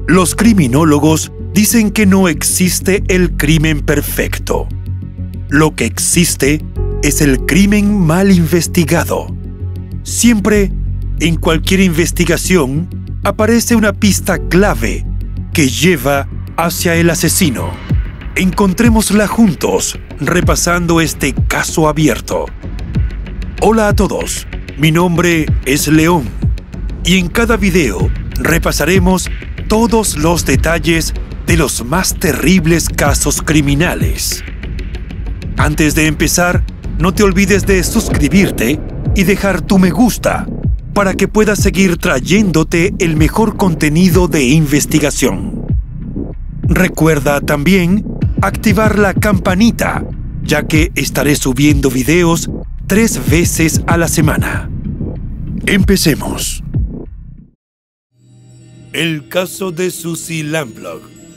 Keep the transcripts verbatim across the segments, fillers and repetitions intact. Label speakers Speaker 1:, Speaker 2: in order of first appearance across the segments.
Speaker 1: Los criminólogos dicen que no existe el crimen perfecto. Lo que existe es el crimen mal investigado. Siempre, en cualquier investigación, aparece una pista clave que lleva hacia el asesino. Encontrémosla juntos, repasando este caso abierto. Hola a todos, mi nombre es León, y en cada video repasaremos todos los detalles de los más terribles casos criminales. Antes de empezar, no te olvides de suscribirte y dejar tu me gusta para que puedas seguir trayéndote el mejor contenido de investigación. Recuerda también activar la campanita, ya que estaré subiendo videos tres veces a la semana. Empecemos. El caso de Susie Lamplugh.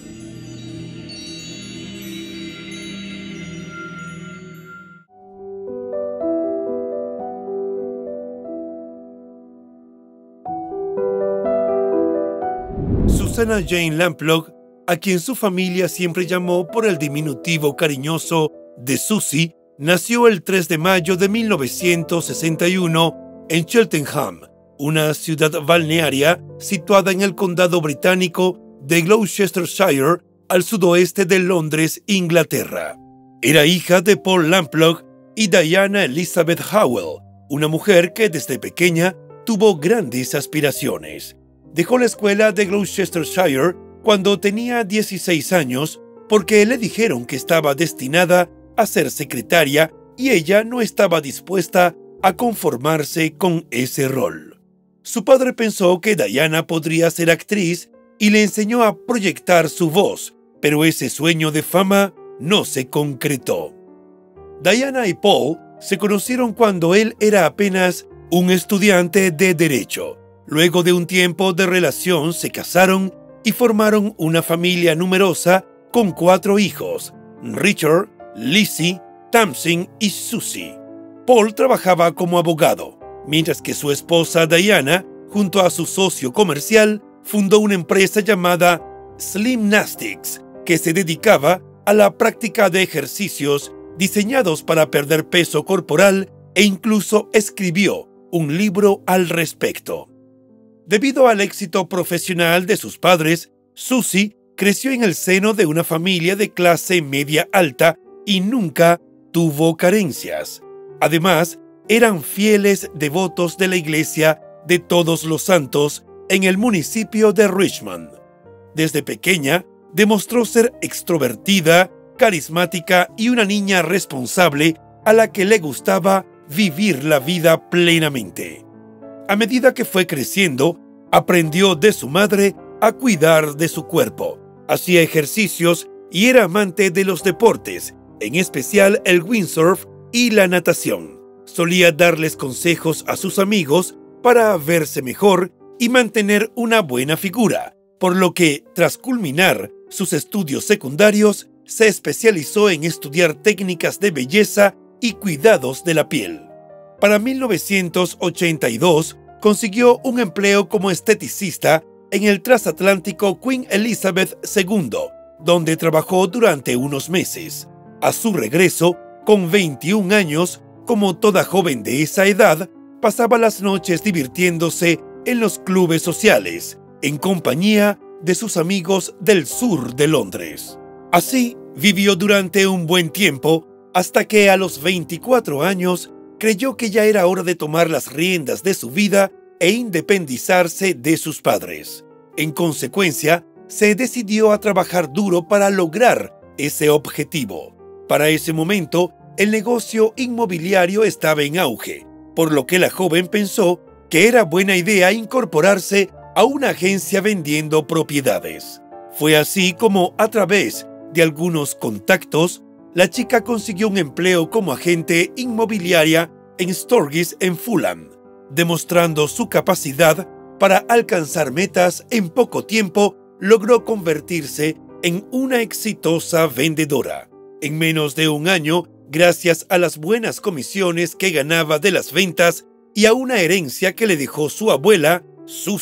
Speaker 1: Susanna Jane Lamplugh, a quien su familia siempre llamó por el diminutivo cariñoso de Susie, nació el tres de mayo de mil novecientos sesenta y uno en Cheltenham, una ciudad balnearia situada en el condado británico de Gloucestershire, al sudoeste de Londres, Inglaterra. Era hija de Paul Lamplugh y Diana Elizabeth Howell, una mujer que desde pequeña tuvo grandes aspiraciones. Dejó la escuela de Gloucestershire cuando tenía dieciséis años porque le dijeron que estaba destinada a ser secretaria y ella no estaba dispuesta a conformarse con ese rol. Su padre pensó que Diana podría ser actriz y le enseñó a proyectar su voz, pero ese sueño de fama no se concretó. Diana y Paul se conocieron cuando él era apenas un estudiante de Derecho. Luego de un tiempo de relación se casaron y formaron una familia numerosa con cuatro hijos: Richard, Lizzie, Tamsin y Susie. Paul trabajaba como abogado, mientras que su esposa Diana, junto a su socio comercial, fundó una empresa llamada Slimnastics, que se dedicaba a la práctica de ejercicios diseñados para perder peso corporal e incluso escribió un libro al respecto. Debido al éxito profesional de sus padres, Susie creció en el seno de una familia de clase media alta y nunca tuvo carencias. Además, eran fieles devotos de la iglesia de Todos los Santos en el municipio de Richmond. Desde pequeña, demostró ser extrovertida, carismática y una niña responsable a la que le gustaba vivir la vida plenamente. A medida que fue creciendo, aprendió de su madre a cuidar de su cuerpo, hacía ejercicios y era amante de los deportes, en especial el windsurf y la natación. Solía darles consejos a sus amigos para verse mejor y mantener una buena figura, por lo que, tras culminar sus estudios secundarios, se especializó en estudiar técnicas de belleza y cuidados de la piel. Para mil novecientos ochenta y dos, consiguió un empleo como esteticista en el transatlántico Queen Elizabeth segundo, donde trabajó durante unos meses. A su regreso, con veintiún años, como toda joven de esa edad, pasaba las noches divirtiéndose en los clubes sociales, en compañía de sus amigos del sur de Londres. Así, vivió durante un buen tiempo, hasta que a los veinticuatro años creyó que ya era hora de tomar las riendas de su vida e independizarse de sus padres. En consecuencia, se decidió a trabajar duro para lograr ese objetivo. Para ese momento, el negocio inmobiliario estaba en auge, por lo que la joven pensó que era buena idea incorporarse a una agencia vendiendo propiedades. Fue así como, a través de algunos contactos, la chica consiguió un empleo como agente inmobiliaria en Storgis en Fulham, demostrando su capacidad para alcanzar metas en poco tiempo. Logró convertirse en una exitosa vendedora. En menos de un año, gracias a las buenas comisiones que ganaba de las ventas y a una herencia que le dejó su abuela, Susie,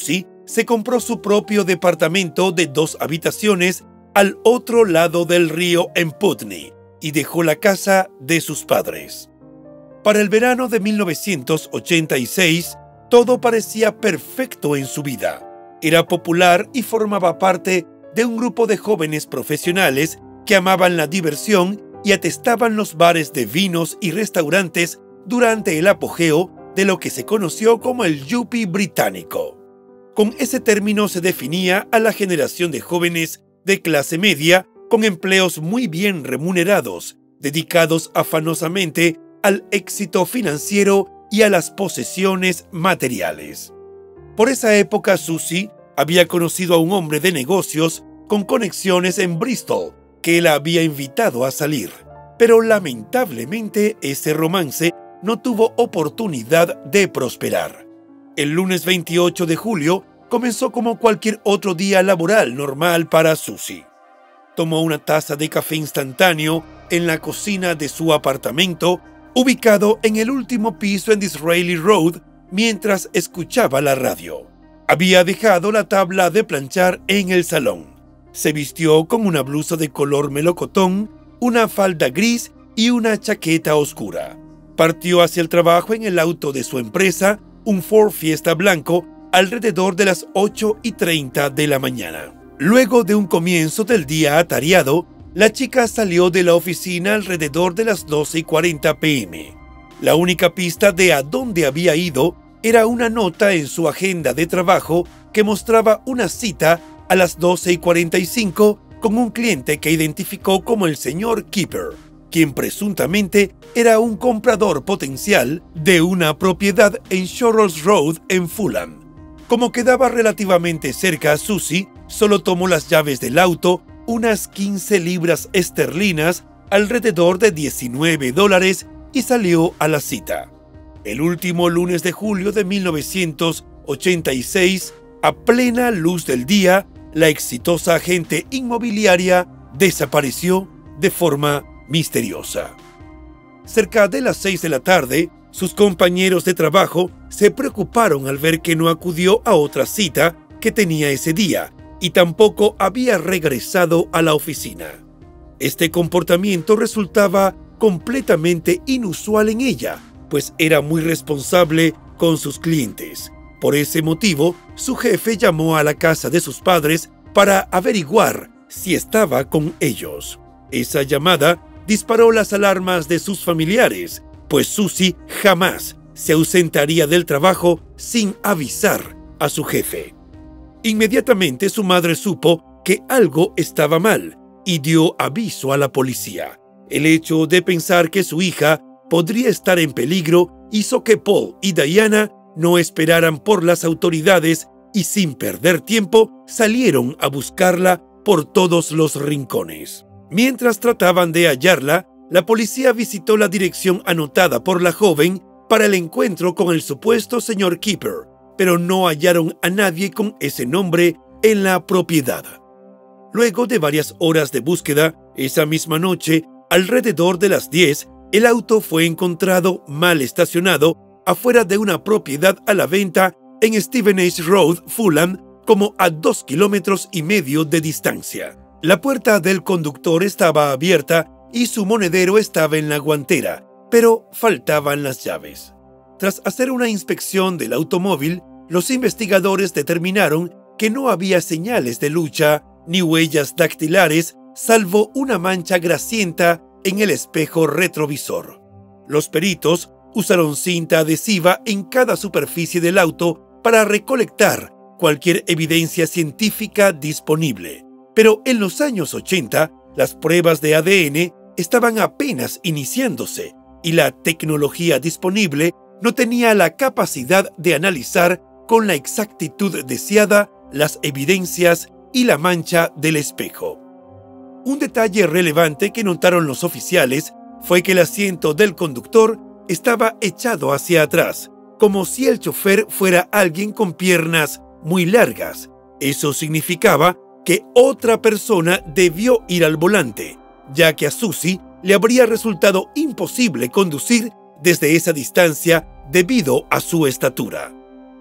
Speaker 1: se compró su propio departamento de dos habitaciones al otro lado del río en Putney y dejó la casa de sus padres. Para el verano de mil novecientos ochenta y seis, todo parecía perfecto en su vida. Era popular y formaba parte de un grupo de jóvenes profesionales que amaban la diversión y atestaban los bares de vinos y restaurantes durante el apogeo de lo que se conoció como el yuppie británico. Con ese término se definía a la generación de jóvenes de clase media con empleos muy bien remunerados, dedicados afanosamente al éxito financiero y a las posesiones materiales. Por esa época, Susie había conocido a un hombre de negocios con conexiones en Bristol que la había invitado a salir, pero lamentablemente ese romance no tuvo oportunidad de prosperar. El lunes veintiocho de julio comenzó como cualquier otro día laboral normal para Susie. Tomó una taza de café instantáneo en la cocina de su apartamento, ubicado en el último piso en Disraeli Road, mientras escuchaba la radio. Había dejado la tabla de planchar en el salón. Se vistió con una blusa de color melocotón, una falda gris y una chaqueta oscura. Partió hacia el trabajo en el auto de su empresa, un Ford Fiesta blanco, alrededor de las ocho y treinta de la mañana. Luego de un comienzo del día atareado, la chica salió de la oficina alrededor de las doce y cuarenta pe eme. La única pista de a dónde había ido era una nota en su agenda de trabajo que mostraba una cita a las doce y cuarenta y cinco con un cliente que identificó como el señor Keeper, quien presuntamente era un comprador potencial de una propiedad en Shorrolls Road en Fulham. Como quedaba relativamente cerca a Susie, solo tomó las llaves del auto, unas quince libras esterlinas, alrededor de diecinueve dólares, y salió a la cita. El último lunes de julio de mil novecientos ochenta y seis, a plena luz del día, la exitosa agente inmobiliaria desapareció de forma misteriosa. Cerca de las seis de la tarde, sus compañeros de trabajo se preocuparon al ver que no acudió a otra cita que tenía ese día y tampoco había regresado a la oficina. Este comportamiento resultaba completamente inusual en ella, pues era muy responsable con sus clientes. Por ese motivo, su jefe llamó a la casa de sus padres para averiguar si estaba con ellos. Esa llamada disparó las alarmas de sus familiares, pues Susie jamás se ausentaría del trabajo sin avisar a su jefe. Inmediatamente su madre supo que algo estaba mal y dio aviso a la policía. El hecho de pensar que su hija podría estar en peligro hizo que Paul y Diana no esperaran por las autoridades y sin perder tiempo salieron a buscarla por todos los rincones. Mientras trataban de hallarla, la policía visitó la dirección anotada por la joven para el encuentro con el supuesto señor Keeper, pero no hallaron a nadie con ese nombre en la propiedad. Luego de varias horas de búsqueda, esa misma noche, alrededor de las diez, el auto fue encontrado mal estacionado afuera de una propiedad a la venta en Stevenage Road, Fulham, como a dos kilómetros y medio de distancia. La puerta del conductor estaba abierta y su monedero estaba en la guantera, pero faltaban las llaves. Tras hacer una inspección del automóvil, los investigadores determinaron que no había señales de lucha ni huellas dactilares, salvo una mancha grasienta en el espejo retrovisor. Los peritos usaron cinta adhesiva en cada superficie del auto para recolectar cualquier evidencia científica disponible. Pero en los años ochenta, las pruebas de A D N estaban apenas iniciándose y la tecnología disponible no tenía la capacidad de analizar con la exactitud deseada las evidencias y la mancha del espejo. Un detalle relevante que notaron los oficiales fue que el asiento del conductor estaba echado hacia atrás, como si el chofer fuera alguien con piernas muy largas. Eso significaba que otra persona debió ir al volante, ya que a Susie le habría resultado imposible conducir desde esa distancia debido a su estatura.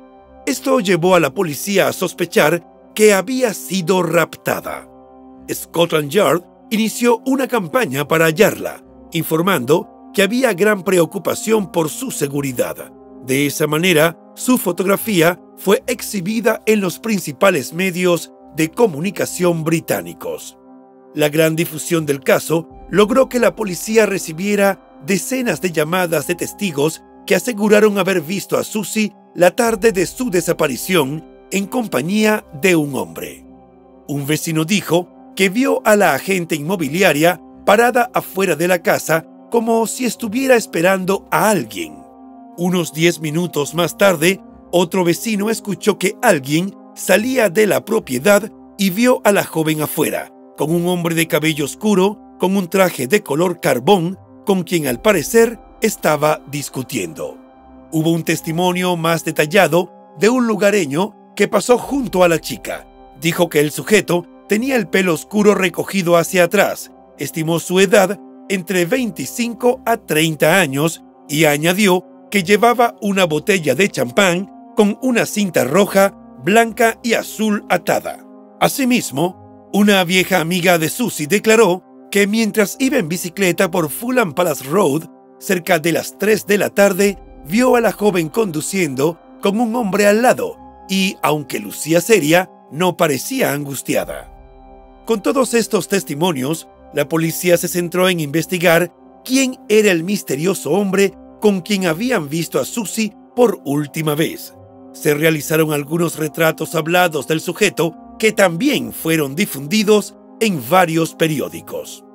Speaker 1: Esto llevó a la policía a sospechar que había sido raptada. Scotland Yard inició una campaña para hallarla, informando que había gran preocupación por su seguridad. De esa manera, su fotografía fue exhibida en los principales medios de comunicación británicos. La gran difusión del caso logró que la policía recibiera decenas de llamadas de testigos que aseguraron haber visto a Susie la tarde de su desaparición en compañía de un hombre. Un vecino dijo que vio a la agente inmobiliaria parada afuera de la casa como si estuviera esperando a alguien. Unos diez minutos más tarde, otro vecino escuchó que alguien salía de la propiedad y vio a la joven afuera, con un hombre de cabello oscuro, con un traje de color carbón, con quien al parecer estaba discutiendo. Hubo un testimonio más detallado de un lugareño que pasó junto a la chica. Dijo que el sujeto tenía el pelo oscuro recogido hacia atrás, estimó su edad entre veinticinco a treinta años y añadió que llevaba una botella de champán con una cinta roja, blanca y azul atada. Asimismo, una vieja amiga de Susie declaró que mientras iba en bicicleta por Fulham Palace Road, cerca de las tres de la tarde, vio a la joven conduciendo con un hombre al lado y, aunque lucía seria, no parecía angustiada. Con todos estos testimonios, la policía se centró en investigar quién era el misterioso hombre con quien habían visto a Susie por última vez. Se realizaron algunos retratos hablados del sujeto que también fueron difundidos en varios periódicos.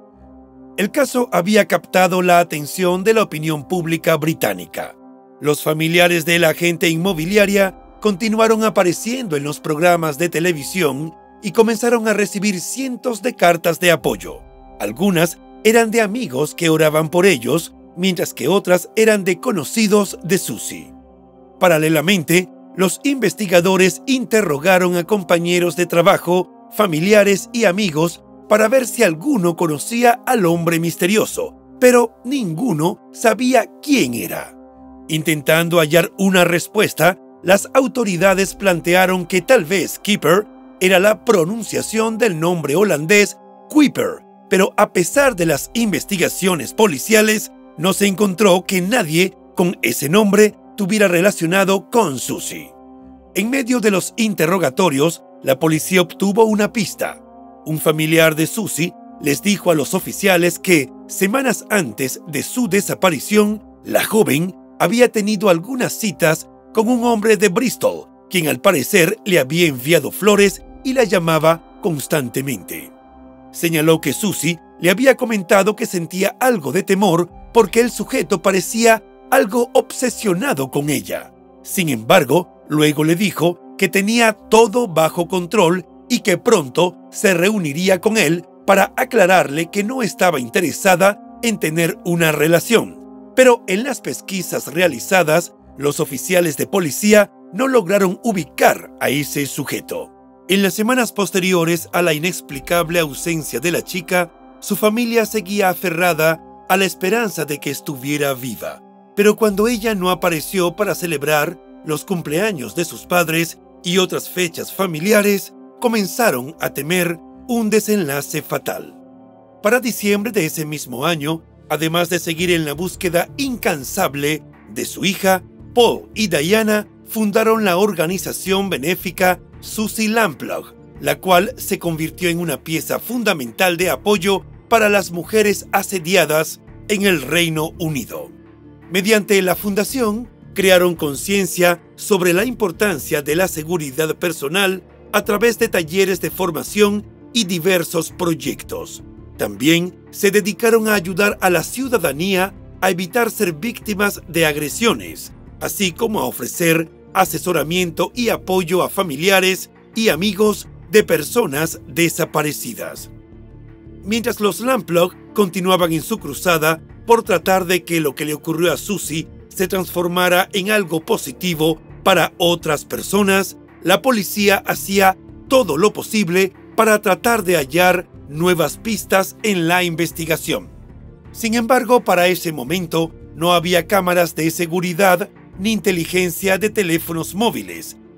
Speaker 1: El caso había captado la atención de la opinión pública británica. Los familiares de la agente inmobiliaria continuaron apareciendo en los programas de televisión y comenzaron a recibir cientos de cartas de apoyo. Algunas eran de amigos que oraban por ellos, mientras que otras eran de conocidos de Susie. Paralelamente, los investigadores interrogaron a compañeros de trabajo, familiares y amigos para ver si alguno conocía al hombre misterioso, pero ninguno sabía quién era. Intentando hallar una respuesta, las autoridades plantearon que tal vez Keeper era la pronunciación del nombre holandés Kuiper, pero a pesar de las investigaciones policiales, no se encontró que nadie con ese nombre tuviera relacionado con Susie. En medio de los interrogatorios, la policía obtuvo una pista. Un familiar de Susie les dijo a los oficiales que, semanas antes de su desaparición, la joven había tenido algunas citas con un hombre de Bristol, quien al parecer le había enviado flores y la llamaba constantemente. Señaló que Susie le había comentado que sentía algo de temor porque el sujeto parecía algo obsesionado con ella. Sin embargo, luego le dijo que tenía todo bajo control y que pronto se reuniría con él para aclararle que no estaba interesada en tener una relación. Pero en las pesquisas realizadas, los oficiales de policía no lograron ubicar a ese sujeto. En las semanas posteriores a la inexplicable ausencia de la chica, su familia seguía aferrada a la esperanza de que estuviera viva. Pero cuando ella no apareció para celebrar los cumpleaños de sus padres y otras fechas familiares, comenzaron a temer un desenlace fatal. Para diciembre de ese mismo año, además de seguir en la búsqueda incansable de su hija, Paul y Diana fundaron la organización benéfica Susie Lamplugh, la cual se convirtió en una pieza fundamental de apoyo para las mujeres asediadas en el Reino Unido. Mediante la fundación, crearon conciencia sobre la importancia de la seguridad personal a través de talleres de formación y diversos proyectos. También se dedicaron a ayudar a la ciudadanía a evitar ser víctimas de agresiones, así como a ofrecer asesoramiento y apoyo a familiares y amigos de personas desaparecidas. Mientras los Lamplugh continuaban en su cruzada por tratar de que lo que le ocurrió a Susie se transformara en algo positivo para otras personas, la policía hacía todo lo posible para tratar de hallar nuevas pistas en la investigación. Sin embargo, para ese momento no había cámaras de seguridad, ni inteligencia de teléfonos móviles,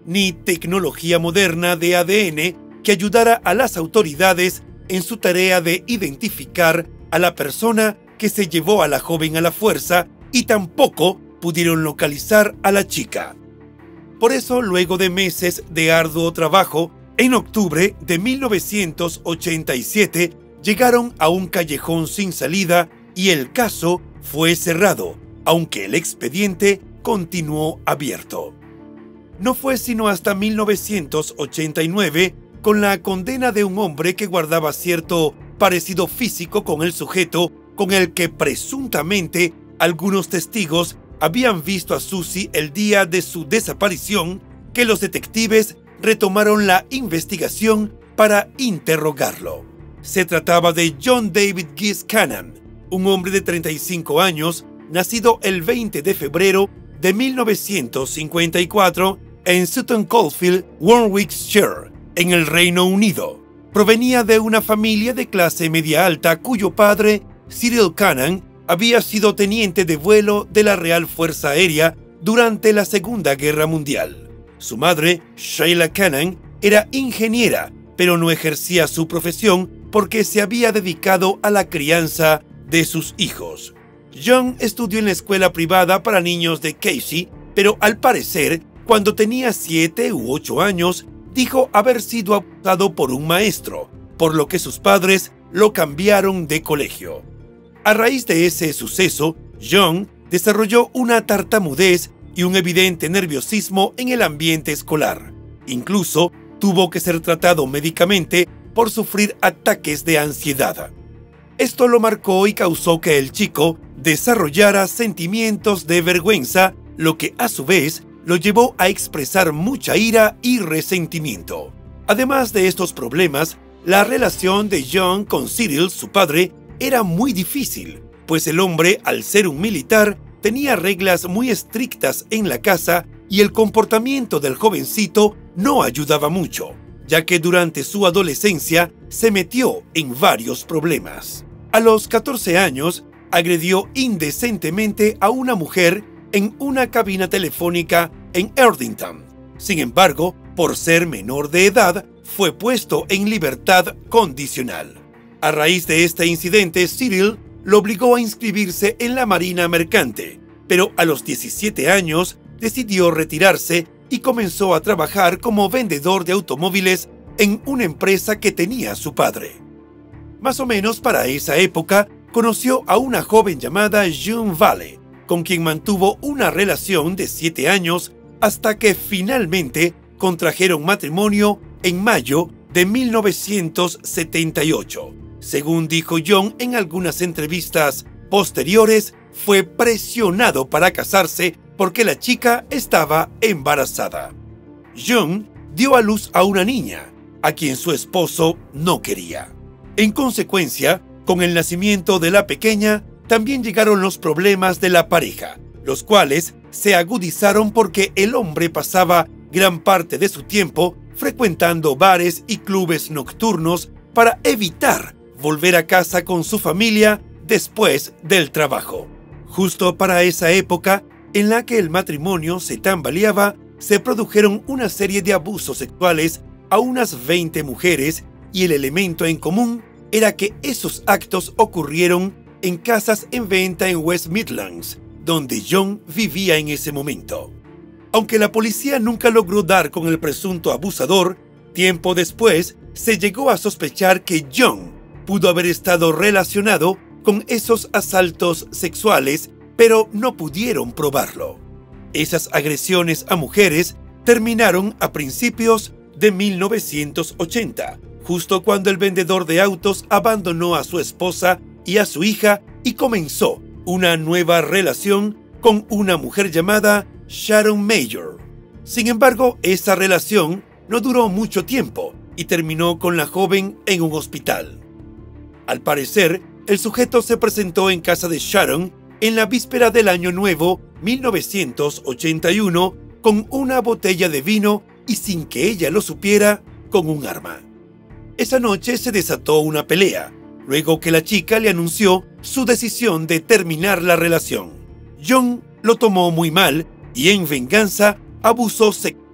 Speaker 1: ni tecnología moderna de A D N que ayudara a las autoridades en su tarea de identificar a la persona que se llevó a la joven a la fuerza, y tampoco pudieron localizar a la chica. Por eso, luego de meses de arduo trabajo, en octubre de mil novecientos ochenta y siete llegaron a un callejón sin salida y el caso fue cerrado, aunque el expediente continuó abierto. No fue sino hasta mil novecientos ochenta y nueve, con la condena de un hombre que guardaba cierto parecido físico con el sujeto con el que presuntamente algunos testigos habían visto a Susie el día de su desaparición, que los detectives retomaron la investigación para interrogarlo. Se trataba de John David Gies Cannon, un hombre de treinta y cinco años, nacido el veinte de febrero de mil novecientos cincuenta y cuatro en Sutton Coldfield, Warwickshire, en el Reino Unido. Provenía de una familia de clase media alta cuyo padre, Cyril Cannon, había sido teniente de vuelo de la Real Fuerza Aérea durante la Segunda Guerra Mundial. Su madre, Sheila Cannon, era ingeniera, pero no ejercía su profesión porque se había dedicado a la crianza de sus hijos. John estudió en la escuela privada para niños de Casey, pero al parecer, cuando tenía siete u ocho años, dijo haber sido abusado por un maestro, por lo que sus padres lo cambiaron de colegio. A raíz de ese suceso, John desarrolló una tartamudez y un evidente nerviosismo en el ambiente escolar. Incluso tuvo que ser tratado médicamente por sufrir ataques de ansiedad. Esto lo marcó y causó que el chico desarrollara sentimientos de vergüenza, lo que a su vez lo llevó a expresar mucha ira y resentimiento. Además de estos problemas, la relación de John con Cyril, su padre, era muy difícil, pues el hombre, al ser un militar, tenía reglas muy estrictas en la casa y el comportamiento del jovencito no ayudaba mucho, ya que durante su adolescencia se metió en varios problemas. A los catorce años, agredió indecentemente a una mujer en una cabina telefónica en Erdington. Sin embargo, por ser menor de edad, fue puesto en libertad condicional. A raíz de este incidente, Cyril lo obligó a inscribirse en la Marina Mercante, pero a los diecisiete años decidió retirarse y comenzó a trabajar como vendedor de automóviles en una empresa que tenía su padre. Más o menos para esa época, conoció a una joven llamada June Vale, con quien mantuvo una relación de siete años hasta que finalmente contrajeron matrimonio en mayo de mil novecientos setenta y ocho. Según dijo John en algunas entrevistas posteriores, fue presionado para casarse porque la chica estaba embarazada. John dio a luz a una niña, a quien su esposo no quería. En consecuencia, con el nacimiento de la pequeña, también llegaron los problemas de la pareja, los cuales se agudizaron porque el hombre pasaba gran parte de su tiempo frecuentando bares y clubes nocturnos para evitar volver a casa con su familia después del trabajo. Justo para esa época en la que el matrimonio se tambaleaba, se produjeron una serie de abusos sexuales a unas veinte mujeres y el elemento en común era que esos actos ocurrieron en casas en venta en West Midlands, donde John vivía en ese momento. Aunque la policía nunca logró dar con el presunto abusador, tiempo después se llegó a sospechar que John pudo haber estado relacionado con esos asaltos sexuales, pero no pudieron probarlo. Esas agresiones a mujeres terminaron a principios de mil novecientos ochenta, justo cuando el vendedor de autos abandonó a su esposa y a su hija y comenzó una nueva relación con una mujer llamada Sharon Mayor. Sin embargo, esa relación no duró mucho tiempo y terminó con la joven en un hospital. Al parecer, el sujeto se presentó en casa de Sharon en la víspera del Año Nuevo mil novecientos ochenta y uno con una botella de vino y, sin que ella lo supiera, con un arma. Esa noche se desató una pelea, luego que la chica le anunció su decisión de terminar la relación. John lo tomó muy mal y, en venganza, abusó sexualmente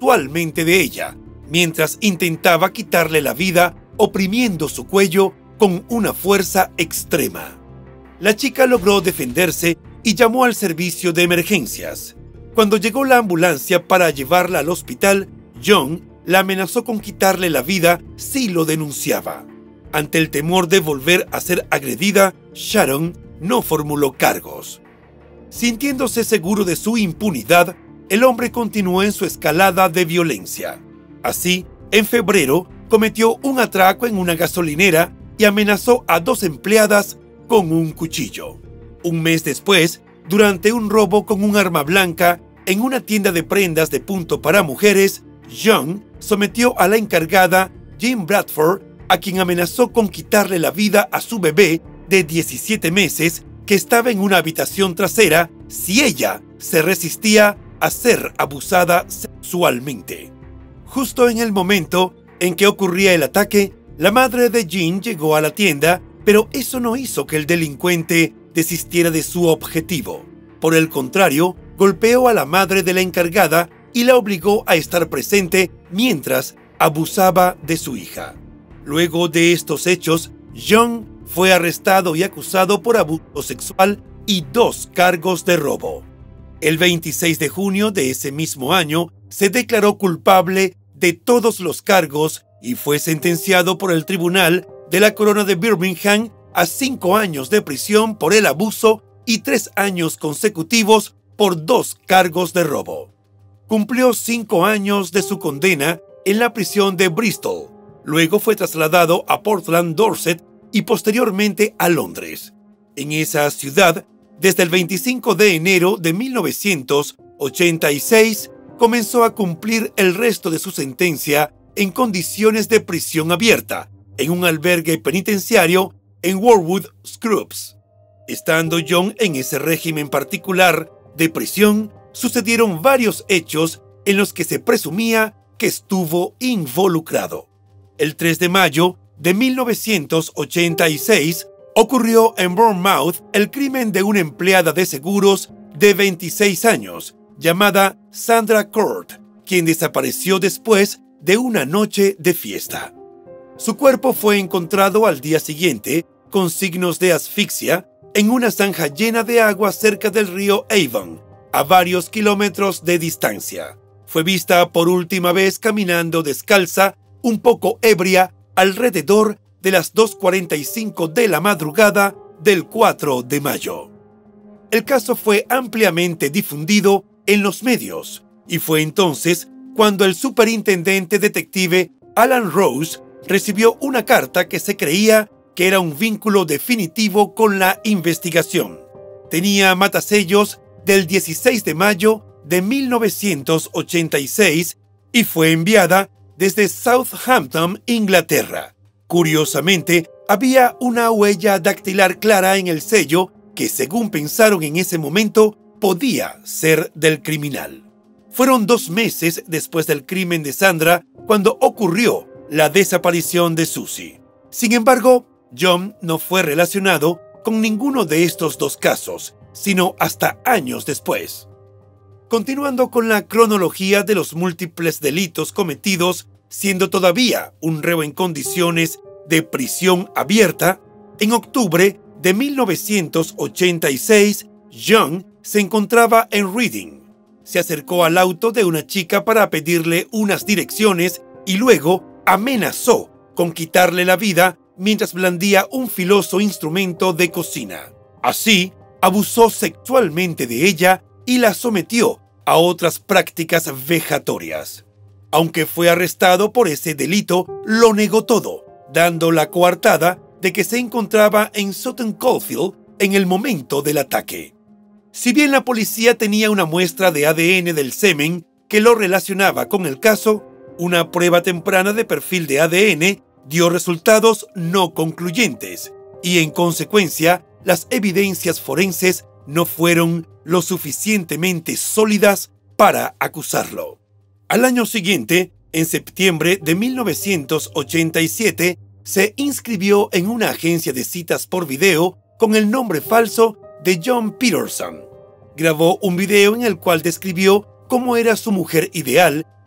Speaker 1: sexualmente de ella, mientras intentaba quitarle la vida oprimiendo su cuello con una fuerza extrema. La chica logró defenderse y llamó al servicio de emergencias. Cuando llegó la ambulancia para llevarla al hospital, John la amenazó con quitarle la vida si lo denunciaba. Ante el temor de volver a ser agredida, Sharon no formuló cargos. Sintiéndose seguro de su impunidad, el hombre continuó en su escalada de violencia. Así, en febrero, cometió un atraco en una gasolinera y amenazó a dos empleadas con un cuchillo. Un mes después, durante un robo con un arma blanca en una tienda de prendas de punto para mujeres, John sometió a la encargada, Jean Bradford, a quien amenazó con quitarle la vida a su bebé de diecisiete meses que estaba en una habitación trasera si ella se resistía a ser abusada sexualmente. Justo en el momento en que ocurría el ataque, la madre de Jean llegó a la tienda, pero eso no hizo que el delincuente desistiera de su objetivo. Por el contrario, golpeó a la madre de la encargada y la obligó a estar presente mientras abusaba de su hija. Luego de estos hechos, John fue arrestado y acusado por abuso sexual y dos cargos de robo. El veintiséis de junio de ese mismo año, se declaró culpable de todos los cargos y fue sentenciado por el Tribunal de la Corona de Birmingham a cinco años de prisión por el abuso y tres años consecutivos por dos cargos de robo. Cumplió cinco años de su condena en la prisión de Bristol. Luego fue trasladado a Portland, Dorset y posteriormente a Londres. En esa ciudad, desde el veinticinco de enero de mil novecientos ochenta y seis, comenzó a cumplir el resto de su sentencia en condiciones de prisión abierta, en un albergue penitenciario en Worwood Scrubs. Estando John en ese régimen particular de prisión, sucedieron varios hechos en los que se presumía que estuvo involucrado. El tres de mayo de mil novecientos ochenta y seis ocurrió en Bournemouth el crimen de una empleada de seguros de veintiséis años, llamada Sandra Court, quien desapareció después de una noche de fiesta. Su cuerpo fue encontrado al día siguiente, con signos de asfixia, en una zanja llena de agua cerca del río Avon, a varios kilómetros de distancia. Fue vista por última vez caminando descalza, un poco ebria, alrededor de las dos cuarenta y cinco de la madrugada del cuatro de mayo. El caso fue ampliamente difundido en los medios, y fue entonces cuando el superintendente detective Alan Rose recibió una carta que se creía que era un vínculo definitivo con la investigación. Tenía matasellos del dieciséis de mayo de mil novecientos ochenta y seis y fue enviada desde Southampton, Inglaterra. Curiosamente, había una huella dactilar clara en el sello que, según pensaron en ese momento, podía ser del criminal. Fueron dos meses después del crimen de Sandra cuando ocurrió la desaparición de Susie. Sin embargo, John no fue relacionado con ninguno de estos dos casos, sino hasta años después. Continuando con la cronología de los múltiples delitos cometidos, siendo todavía un reo en condiciones de prisión abierta, en octubre de mil novecientos ochenta y seis, John se encontraba en Reading. Se acercó al auto de una chica para pedirle unas direcciones y luego amenazó con quitarle la vida mientras blandía un filoso instrumento de cocina. Así, abusó sexualmente de ella y la sometió a otras prácticas vejatorias. Aunque fue arrestado por ese delito, lo negó todo, dando la coartada de que se encontraba en Sutton Coldfield en el momento del ataque. Si bien la policía tenía una muestra de A D N del semen que lo relacionaba con el caso, una prueba temprana de perfil de A D N dio resultados no concluyentes y, en consecuencia, las evidencias forenses no fueron lo suficientemente sólidas para acusarlo. Al año siguiente, en septiembre de mil novecientos ochenta y siete, se inscribió en una agencia de citas por video con el nombre falso de John Peterson. Grabó un video en el cual describió cómo era su mujer ideal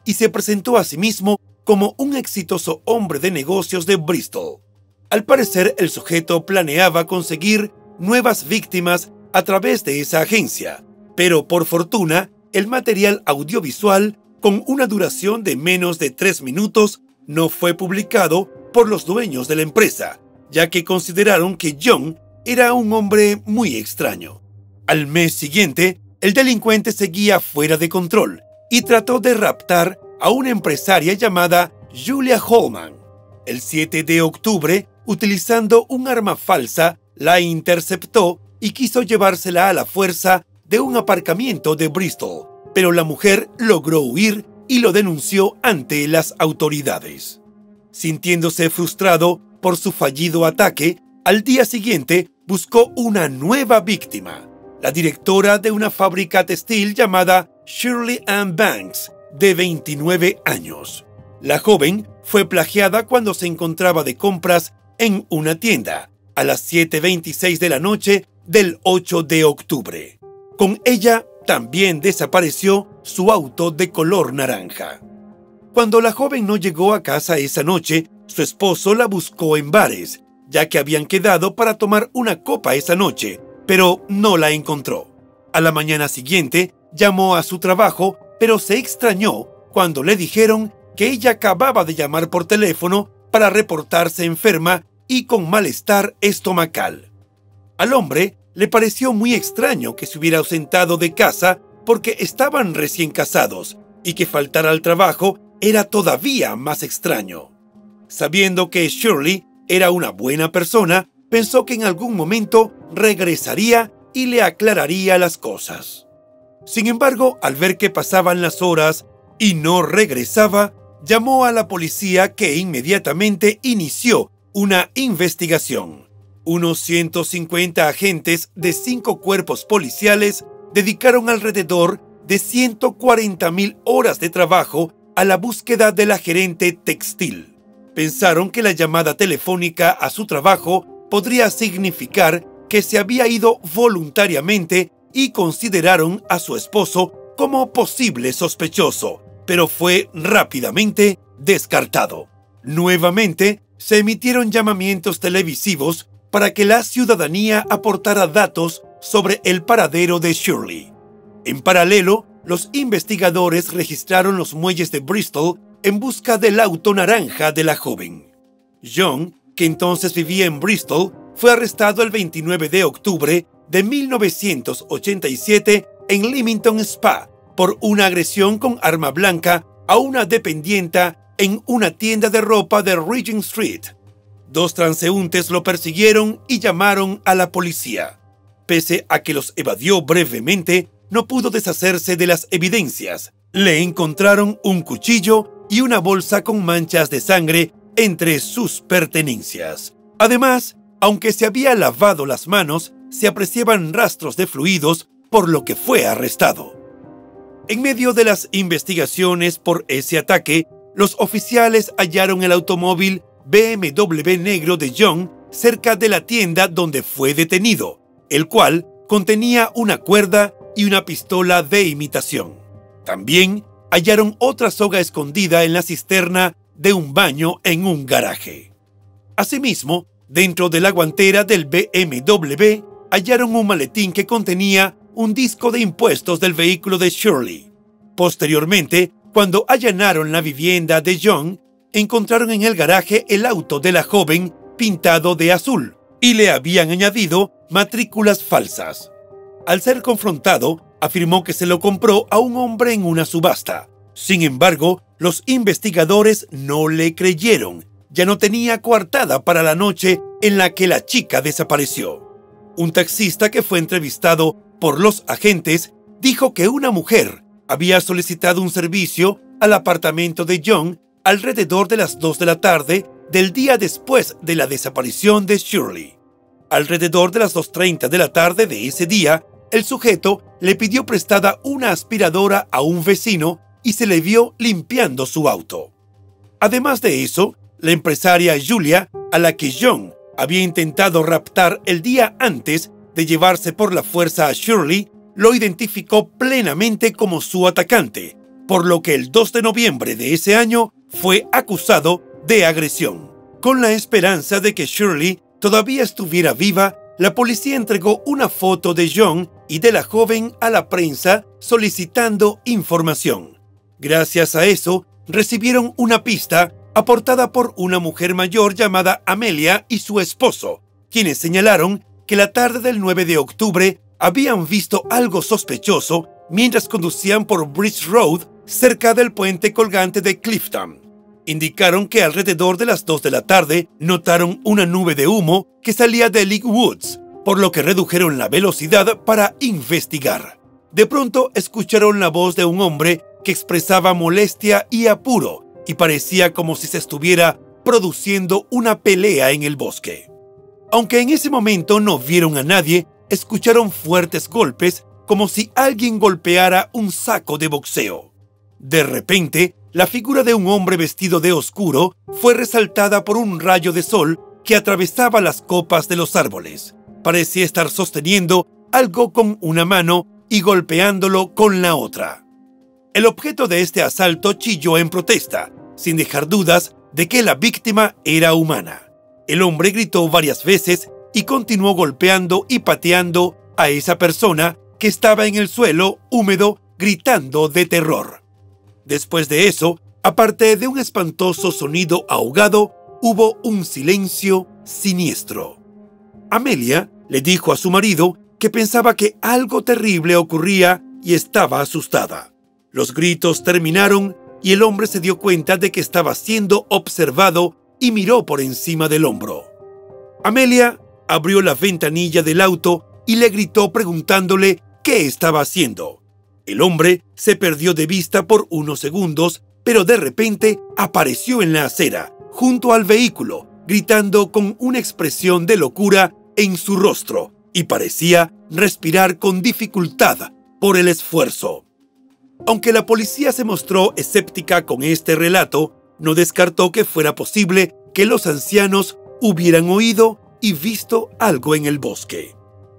Speaker 1: y se presentó a sí mismo como un exitoso hombre de negocios de Bristol. Al parecer, el sujeto planeaba conseguir nuevas víctimas a través de esa agencia, pero por fortuna, el material audiovisual, con una duración de menos de tres minutos, no fue publicado por los dueños de la empresa, ya que consideraron que John era un hombre muy extraño. Al mes siguiente, el delincuente seguía fuera de control y trató de raptar a una empresaria llamada Julia Holman. El siete de octubre, utilizando un arma falsa, la interceptó y quiso llevársela a la fuerza de un aparcamiento de Bristol, pero la mujer logró huir y lo denunció ante las autoridades. Sintiéndose frustrado por su fallido ataque, al día siguiente buscó una nueva víctima, la directora de una fábrica textil llamada Shirley Ann Banks, de veintinueve años. La joven fue plagiada cuando se encontraba de compras en una tienda a las siete veintiséis de la noche del ocho de octubre. Con ella también desapareció su auto de color naranja. Cuando la joven no llegó a casa esa noche, su esposo la buscó en bares, ya que habían quedado para tomar una copa esa noche, pero no la encontró. A la mañana siguiente, llamó a su trabajo, pero se extrañó cuando le dijeron que ella acababa de llamar por teléfono para reportarse enferma y con malestar estomacal. Al hombre le pareció muy extraño que se hubiera ausentado de casa porque estaban recién casados, y que faltara al trabajo era todavía más extraño. Sabiendo que Shirley era una buena persona, pensó que en algún momento regresaría y le aclararía las cosas. Sin embargo, al ver que pasaban las horas y no regresaba, llamó a la policía, que inmediatamente inició una investigación. Unos ciento cincuenta agentes de cinco cuerpos policiales dedicaron alrededor de ciento cuarenta mil horas de trabajo a la búsqueda de la gerente textil. Pensaron que la llamada telefónica a su trabajo podría significar que se había ido voluntariamente y consideraron a su esposo como posible sospechoso, pero fue rápidamente descartado. Nuevamente, se emitieron llamamientos televisivos para que la ciudadanía aportara datos sobre el paradero de Shirley. En paralelo, los investigadores registraron los muelles de Bristol en busca del auto naranja de la joven. John, que entonces vivía en Bristol, fue arrestado el veintinueve de octubre de mil novecientos ochenta y siete en Leamington Spa por una agresión con arma blanca a una dependienta en una tienda de ropa de Regent Street. Dos transeúntes lo persiguieron y llamaron a la policía. Pese a que los evadió brevemente, no pudo deshacerse de las evidencias. Le encontraron un cuchillo y una bolsa con manchas de sangre entre sus pertenencias. Además, aunque se había lavado las manos, se apreciaban rastros de fluidos, por lo que fue arrestado. En medio de las investigaciones por ese ataque, los oficiales hallaron el automóvil B M W negro de John cerca de la tienda donde fue detenido, el cual contenía una cuerda y una pistola de imitación. También hallaron otra soga escondida en la cisterna de un baño en un garaje. Asimismo, dentro de la guantera del B M W, hallaron un maletín que contenía un disco de impuestos del vehículo de Shirley. Posteriormente, cuando allanaron la vivienda de John, encontraron en el garaje el auto de la joven pintado de azul y le habían añadido matrículas falsas. Al ser confrontado, afirmó que se lo compró a un hombre en una subasta. Sin embargo, los investigadores no le creyeron. Ya no tenía coartada para la noche en la que la chica desapareció. Un taxista que fue entrevistado por los agentes dijo que una mujer había solicitado un servicio al apartamento de John alrededor de las dos de la tarde del día después de la desaparición de Shirley. Alrededor de las dos treinta de la tarde de ese día, el sujeto le pidió prestada una aspiradora a un vecino y se le vio limpiando su auto. Además de eso, la empresaria Julia, a la que John había intentado raptar el día antes de llevarse por la fuerza a Shirley, lo identificó plenamente como su atacante, por lo que el dos de noviembre de ese año fue acusado de agresión. Con la esperanza de que Shirley todavía estuviera viva, la policía entregó una foto de John y de la joven a la prensa solicitando información. Gracias a eso, recibieron una pista aportada por una mujer mayor llamada Amelia y su esposo, quienes señalaron que la tarde del nueve de octubre habían visto algo sospechoso mientras conducían por Bridge Road cerca del puente colgante de Clifton. Indicaron que alrededor de las dos de la tarde notaron una nube de humo que salía de Leek Woods, por lo que redujeron la velocidad para investigar. De pronto escucharon la voz de un hombre que expresaba molestia y apuro y parecía como si se estuviera produciendo una pelea en el bosque. Aunque en ese momento no vieron a nadie, escucharon fuertes golpes como si alguien golpeara un saco de boxeo. De repente, la figura de un hombre vestido de oscuro fue resaltada por un rayo de sol que atravesaba las copas de los árboles. Parecía estar sosteniendo algo con una mano y golpeándolo con la otra. El objeto de este asalto chilló en protesta, sin dejar dudas de que la víctima era humana. El hombre gritó varias veces y continuó golpeando y pateando a esa persona que estaba en el suelo húmedo, gritando de terror. Después de eso, aparte de un espantoso sonido ahogado, hubo un silencio siniestro. Amelia le dijo a su marido que pensaba que algo terrible ocurría y estaba asustada. Los gritos terminaron y el hombre se dio cuenta de que estaba siendo observado y miró por encima del hombro. Amelia abrió la ventanilla del auto y le gritó preguntándole qué estaba haciendo. El hombre se perdió de vista por unos segundos, pero de repente apareció en la acera, junto al vehículo, gritando con una expresión de locura en su rostro y parecía respirar con dificultad por el esfuerzo. Aunque la policía se mostró escéptica con este relato, no descartó que fuera posible que los ancianos hubieran oído y visto algo en el bosque.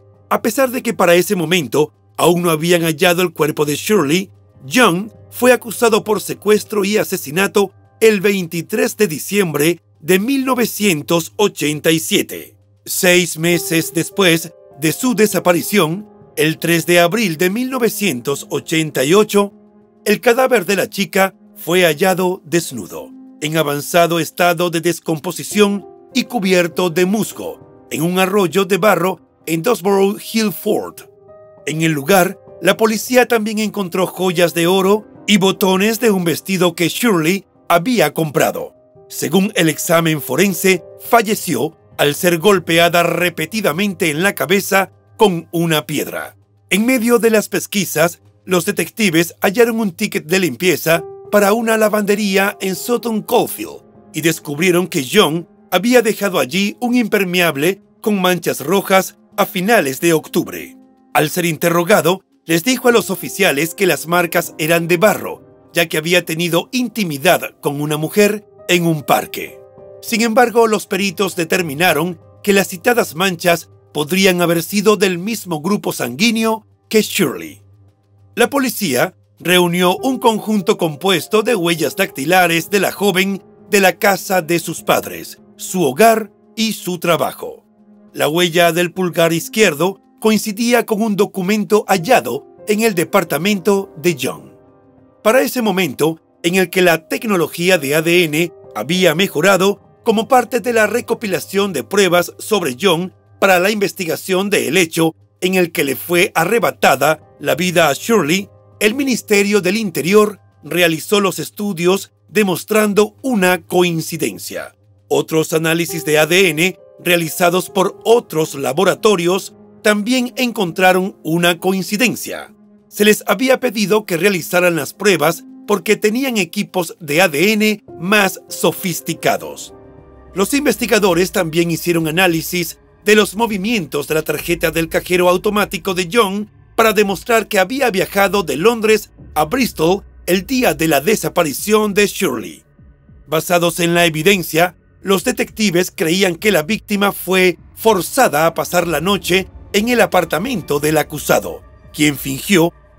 Speaker 1: A pesar de que para ese momento aún no habían hallado el cuerpo de Shirley, John fue acusado por secuestro y asesinato el veintitrés de diciembre de mil novecientos ochenta y siete. Seis meses después de su desaparición, el tres de abril de mil novecientos ochenta y ocho, el cadáver de la chica fue hallado desnudo, en avanzado estado de descomposición y cubierto de musgo, en un arroyo de barro en Dosborough Hill Ford. En el lugar, la policía también encontró joyas de oro y botones de un vestido que Shirley había comprado. Según el examen forense, falleció al ser golpeada repetidamente en la cabeza con una piedra. En medio de las pesquisas, los detectives hallaron un ticket de limpieza para una lavandería en Sutton Coldfield y descubrieron que John había dejado allí un impermeable con manchas rojas a finales de octubre. Al ser interrogado, les dijo a los oficiales que las marcas eran de barro, ya que había tenido intimidad con una mujer en un parque. Sin embargo, los peritos determinaron que las citadas manchas podrían haber sido del mismo grupo sanguíneo que Shirley. La policía reunió un conjunto compuesto de huellas dactilares de la joven de la casa de sus padres, su hogar y su trabajo. La huella del pulgar izquierdo coincidía con un documento hallado en el departamento de John. Para ese momento, en el que la tecnología de A D N había mejorado como parte de la recopilación de pruebas sobre John para la investigación del hecho en el que le fue arrebatada la vida a Shirley, el Ministerio del Interior realizó los estudios demostrando una coincidencia. Otros análisis de A D N realizados por otros laboratorios también encontraron una coincidencia. Se les había pedido que realizaran las pruebas porque tenían equipos de A D N más sofisticados. Los investigadores también hicieron análisis de los movimientos de la tarjeta del cajero automático de John para demostrar que había viajado de Londres a Bristol el día de la desaparición de Shirley. Basados en la evidencia, los detectives creían que la víctima fue forzada a pasar la noche en el apartamento del acusado, quien fingió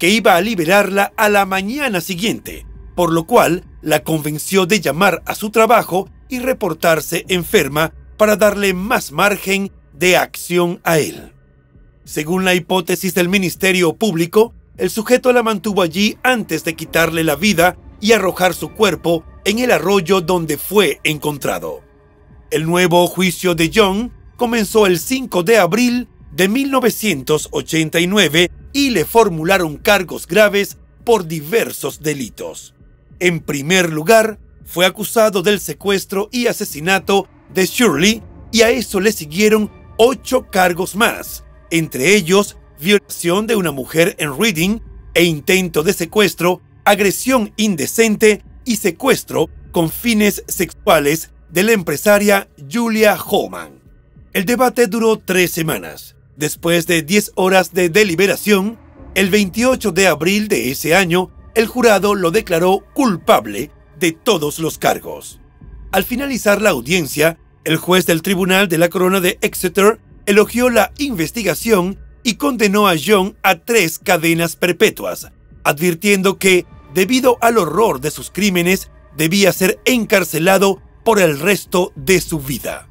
Speaker 1: que iba a liberarla a la mañana siguiente, por lo cual la convenció de llamar a su trabajo y reportarse enferma para darle más margen de acción a él. Según la hipótesis del Ministerio Público, el sujeto la mantuvo allí antes de quitarle la vida y arrojar su cuerpo en el arroyo donde fue encontrado. El nuevo juicio de Young comenzó el cinco de abril de mil novecientos ochenta y nueve y le formularon cargos graves por diversos delitos. En primer lugar, fue acusado del secuestro y asesinato de Shirley y a eso le siguieron ocho cargos más, entre ellos violación de una mujer en Reading e intento de secuestro, agresión indecente y secuestro con fines sexuales de la empresaria Julia Holman. El debate duró tres semanas. Después de diez horas de deliberación, el veintiocho de abril de ese año, el jurado lo declaró culpable de todos los cargos. Al finalizar la audiencia, el juez del Tribunal de la Corona de Exeter elogió la investigación y condenó a Young a tres cadenas perpetuas, advirtiendo que, debido al horror de sus crímenes, debía ser encarcelado por el resto de su vida.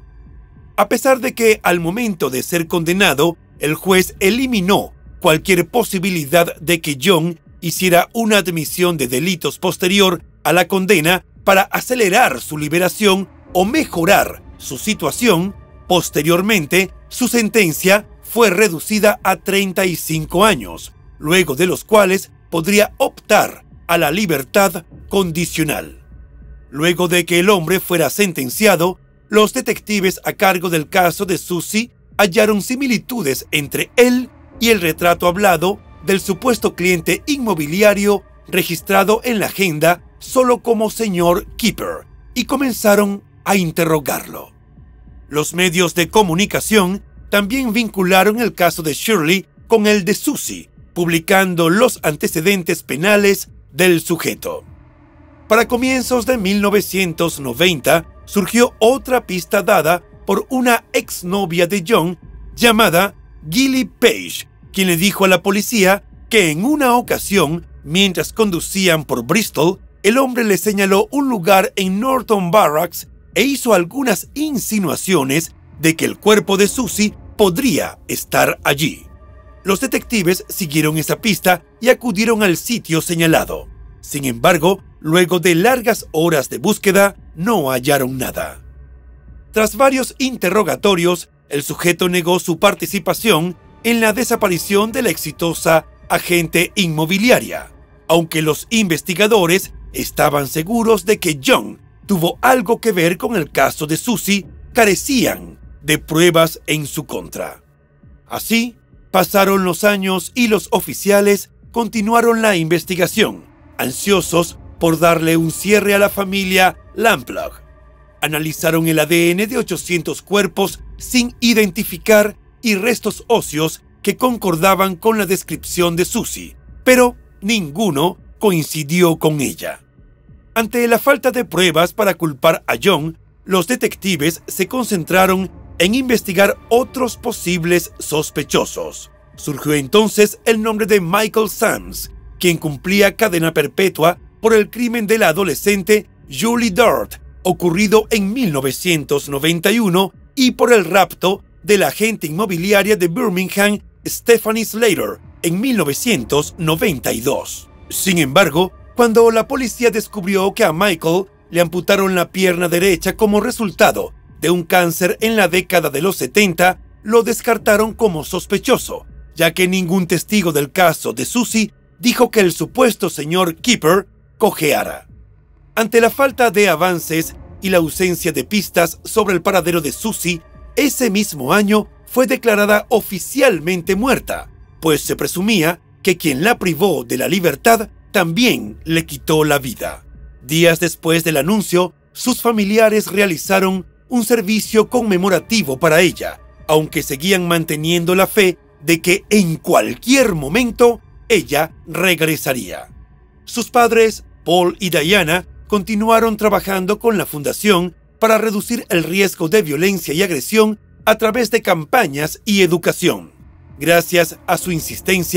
Speaker 1: A pesar de que, al momento de ser condenado, el juez eliminó cualquier posibilidad de que Young hiciera una admisión de delitos posterior a la condena para acelerar su liberación o mejorar su situación, posteriormente, su sentencia fue reducida a treinta y cinco años, luego de los cuales podría optar a la libertad condicional. Luego de que el hombre fuera sentenciado, los detectives a cargo del caso de Susie hallaron similitudes entre él y el retrato hablado del supuesto cliente inmobiliario registrado en la agenda solo como señor Keeper y comenzaron a interrogarlo. Los medios de comunicación también vincularon el caso de Shirley con el de Susie, publicando los antecedentes penales del sujeto. Para comienzos de mil novecientos noventa, surgió otra pista dada por una exnovia de Young llamada Gilly Page, quien le dijo a la policía que en una ocasión, mientras conducían por Bristol, el hombre le señaló un lugar en Norton Barracks e hizo algunas insinuaciones de que el cuerpo de Susie podría estar allí. Los detectives siguieron esa pista y acudieron al sitio señalado. Sin embargo, luego de largas horas de búsqueda, no hallaron nada. Tras varios interrogatorios, el sujeto negó su participación en la desaparición de la exitosa agente inmobiliaria, aunque los investigadores estaban seguros de que Young tuvo algo que ver con el caso de Susie, carecían de pruebas en su contra. Así, pasaron los años y los oficiales continuaron la investigación, ansiosos por darle un cierre a la familia Lamplugh. Analizaron el A D N de ochocientos cuerpos sin identificar y restos óseos que concordaban con la descripción de Susie, pero ninguno coincidió con ella. Ante la falta de pruebas para culpar a Young, los detectives se concentraron en investigar otros posibles sospechosos. Surgió entonces el nombre de Michael Sams, quien cumplía cadena perpetua por el crimen de la adolescente Julie Dart, ocurrido en mil novecientos noventa y uno, y por el rapto de la agente inmobiliaria de Birmingham, Stephanie Slater, en mil novecientos noventa y dos. Sin embargo, cuando la policía descubrió que a Michael le amputaron la pierna derecha como resultado de un cáncer en la década de los setenta, lo descartaron como sospechoso, ya que ningún testigo del caso de Susie dijo que el supuesto señor Keeper cojeara. Ante la falta de avances y la ausencia de pistas sobre el paradero de Susie, ese mismo año fue declarada oficialmente muerta, pues se presumía que quien la privó de la libertad también le quitó la vida. Días después del anuncio, sus familiares realizaron un servicio conmemorativo para ella, aunque seguían manteniendo la fe de que en cualquier momento ella regresaría. Sus padres, Paul y Diana, continuaron trabajando con la fundación para reducir el riesgo de violencia y agresión a través de campañas y educación. Gracias a su insistencia,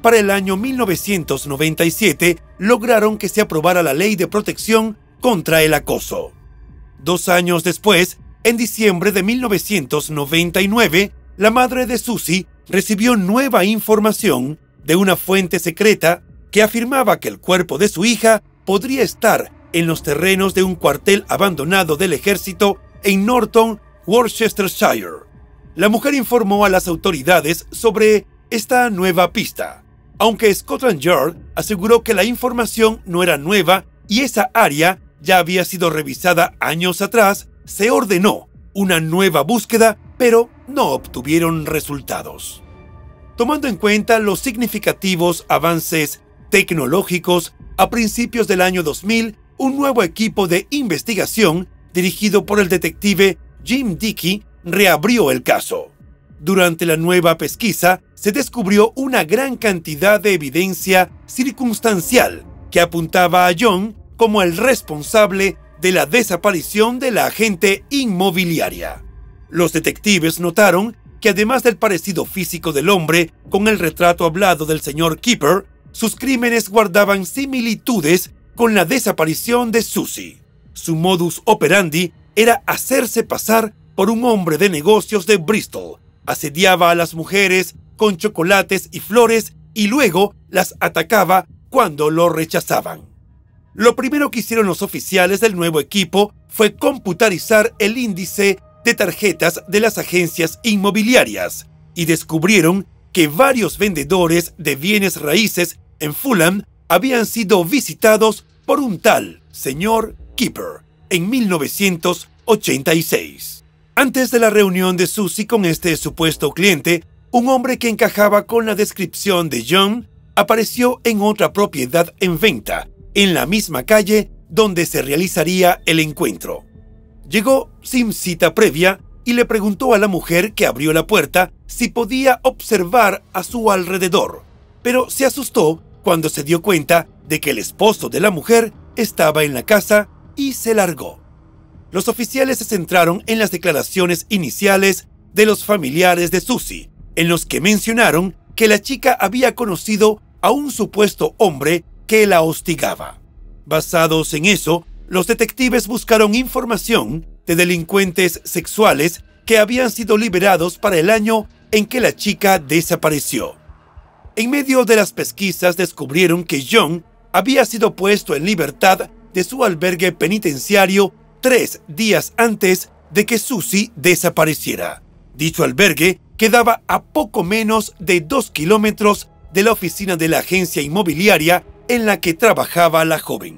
Speaker 1: para el año mil novecientos noventa y siete lograron que se aprobara la Ley de Protección contra el Acoso. Dos años después, en diciembre de mil novecientos noventa y nueve, la madre de Susie recibió nueva información de una fuente secreta que afirmaba que el cuerpo de su hija podría estar en los terrenos de un cuartel abandonado del ejército en Norton, Worcestershire. La mujer informó a las autoridades sobre esta nueva pista, aunque Scotland Yard aseguró que la información no era nueva y esa área ya había sido revisada años atrás. Se ordenó una nueva búsqueda, pero no obtuvieron resultados. Tomando en cuenta los significativos avances tecnológicos, a principios del año dos mil, un nuevo equipo de investigación dirigido por el detective Jim Dickey reabrió el caso. Durante la nueva pesquisa, se descubrió una gran cantidad de evidencia circunstancial que apuntaba a John como el responsable de la desaparición de la agente inmobiliaria. Los detectives notaron que además del parecido físico del hombre con el retrato hablado del señor Keeper, sus crímenes guardaban similitudes con la desaparición de Susie. Su modus operandi era hacerse pasar por un hombre de negocios de Bristol. Asediaba a las mujeres con chocolates y flores y luego las atacaba cuando lo rechazaban. Lo primero que hicieron los oficiales del nuevo equipo fue computarizar el índice de tarjetas de las agencias inmobiliarias y descubrieron que varios vendedores de bienes raíces en Fulham habían sido visitados por un tal señor Keeper en mil novecientos ochenta y seis. Antes de la reunión de Susie con este supuesto cliente, un hombre que encajaba con la descripción de John apareció en otra propiedad en venta, en la misma calle donde se realizaría el encuentro. Llegó sin cita previa y le preguntó a la mujer que abrió la puerta si podía observar a su alrededor, pero se asustó cuando se dio cuenta de que el esposo de la mujer estaba en la casa y se largó. Los oficiales se centraron en las declaraciones iniciales de los familiares de Susie, en los que mencionaron que la chica había conocido a un supuesto hombre que la hostigaba. Basados en eso, los detectives buscaron información de delincuentes sexuales que habían sido liberados para el año en que la chica desapareció. En medio de las pesquisas descubrieron que John había sido puesto en libertad de su albergue penitenciario tres días antes de que Susie desapareciera. Dicho albergue quedaba a poco menos de dos kilómetros de la oficina de la agencia inmobiliaria en la que trabajaba la joven.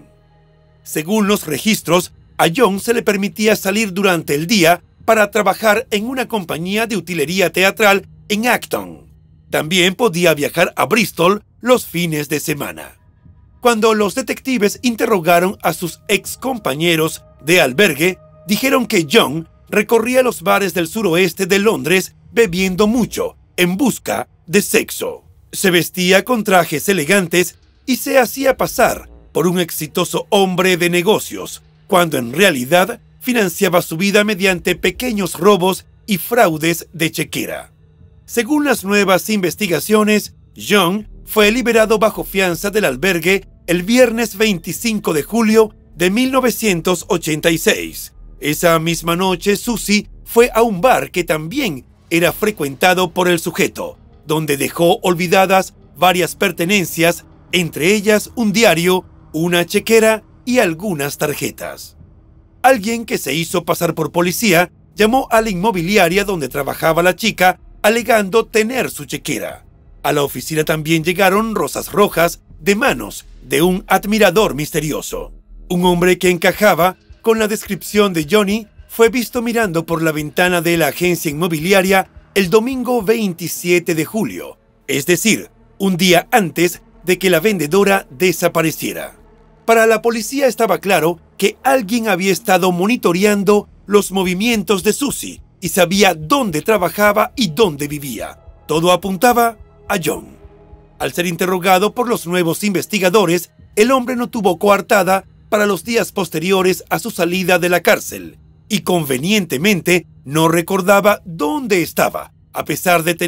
Speaker 1: Según los registros, a John se le permitía salir durante el día para trabajar en una compañía de utilería teatral en Acton. También podía viajar a Bristol los fines de semana. Cuando los detectives interrogaron a sus ex compañeros de albergue, dijeron que John recorría los bares del suroeste de Londres bebiendo mucho en busca de sexo. Se vestía con trajes elegantes y se hacía pasar por un exitoso hombre de negocios, cuando en realidad financiaba su vida mediante pequeños robos y fraudes de chequera. Según las nuevas investigaciones, John fue liberado bajo fianza del albergue el viernes veinticinco de julio de mil novecientos ochenta y seis. Esa misma noche, Susie fue a un bar que también era frecuentado por el sujeto, donde dejó olvidadas varias pertenencias, entre ellas un diario, una chequera y algunas tarjetas. Alguien que se hizo pasar por policía llamó a la inmobiliaria donde trabajaba la chica, alegando tener su chequera. A la oficina también llegaron rosas rojas de manos de un admirador misterioso. Un hombre que encajaba con la descripción de Johnny fue visto mirando por la ventana de la agencia inmobiliaria el domingo veintisiete de julio, es decir, un día antes de que la vendedora desapareciera. Para la policía estaba claro que alguien había estado monitoreando los movimientos de Susie y sabía dónde trabajaba y dónde vivía. Todo apuntaba a John. Al ser interrogado por los nuevos investigadores, el hombre no tuvo coartada para los días posteriores a su salida de la cárcel y convenientemente no recordaba dónde estaba, a pesar de tener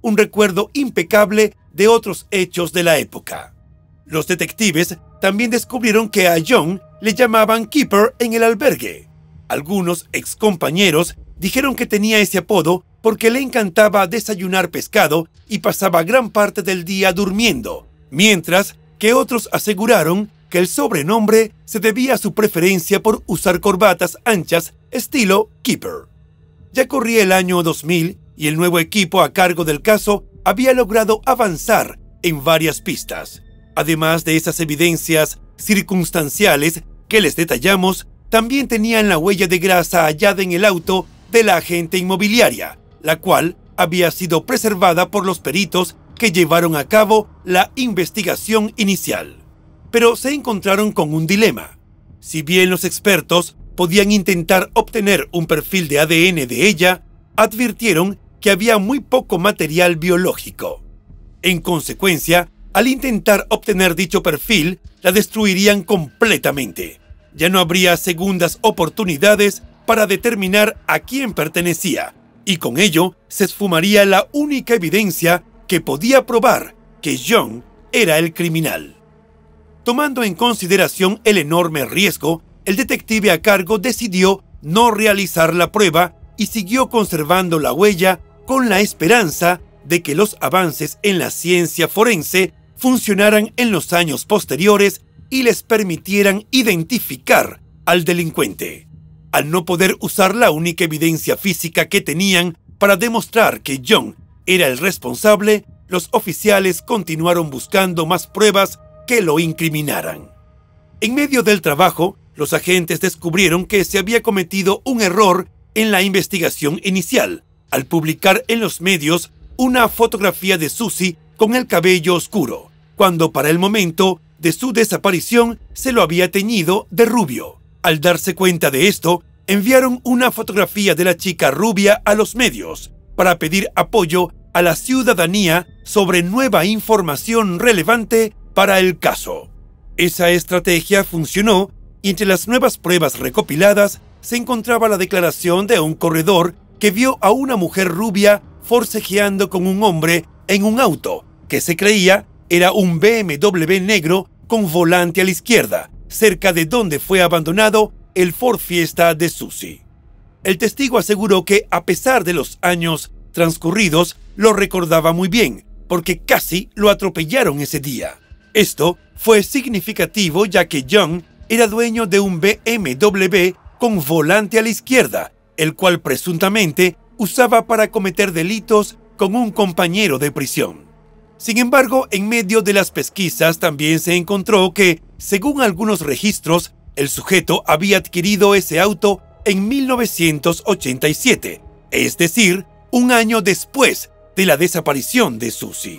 Speaker 1: un recuerdo impecable de otros hechos de la época. Los detectives también descubrieron que a John le llamaban Keeper en el albergue. Algunos excompañeros dijeron que tenía ese apodo porque le encantaba desayunar pescado y pasaba gran parte del día durmiendo, mientras que otros aseguraron que el sobrenombre se debía a su preferencia por usar corbatas anchas estilo Keeper. Ya corría el año dos mil y el nuevo equipo a cargo del caso había logrado avanzar en varias pistas. Además de esas evidencias circunstanciales que les detallamos, también tenían la huella de grasa hallada en el auto de la agente inmobiliaria, la cual había sido preservada por los peritos que llevaron a cabo la investigación inicial. Pero se encontraron con un dilema. Si bien los expertos podían intentar obtener un perfil de A D N de ella, advirtieron que había muy poco material biológico. En consecuencia, al intentar obtener dicho perfil, la destruirían completamente. Ya no habría segundas oportunidades para determinar a quién pertenecía, y con ello se esfumaría la única evidencia que podía probar que John era el criminal. Tomando en consideración el enorme riesgo, el detective a cargo decidió no realizar la prueba y siguió conservando la huella con la esperanza de que los avances en la ciencia forense funcionaran en los años posteriores y les permitieran identificar al delincuente. Al no poder usar la única evidencia física que tenían para demostrar que John era el responsable, los oficiales continuaron buscando más pruebas que lo incriminaran. En medio del trabajo, los agentes descubrieron que se había cometido un error en la investigación inicial, al publicar en los medios una fotografía de Susie con el cabello oscuro, cuando para el momento de su desaparición se lo había teñido de rubio. Al darse cuenta de esto, enviaron una fotografía de la chica rubia a los medios para pedir apoyo a la ciudadanía sobre nueva información relevante para el caso. Esa estrategia funcionó y entre las nuevas pruebas recopiladas se encontraba la declaración de un corredor que vio a una mujer rubia forcejeando con un hombre en un auto que se creía era un B M W negro con volante a la izquierda, cerca de donde fue abandonado el Ford Fiesta de Susie. El testigo aseguró que, a pesar de los años transcurridos, lo recordaba muy bien, porque casi lo atropellaron ese día. Esto fue significativo ya que John era dueño de un B M W con volante a la izquierda, el cual presuntamente usaba para cometer delitos con un compañero de prisión. Sin embargo, en medio de las pesquisas también se encontró que, según algunos registros, el sujeto había adquirido ese auto en mil novecientos ochenta y siete, es decir, un año después de la desaparición de Susie.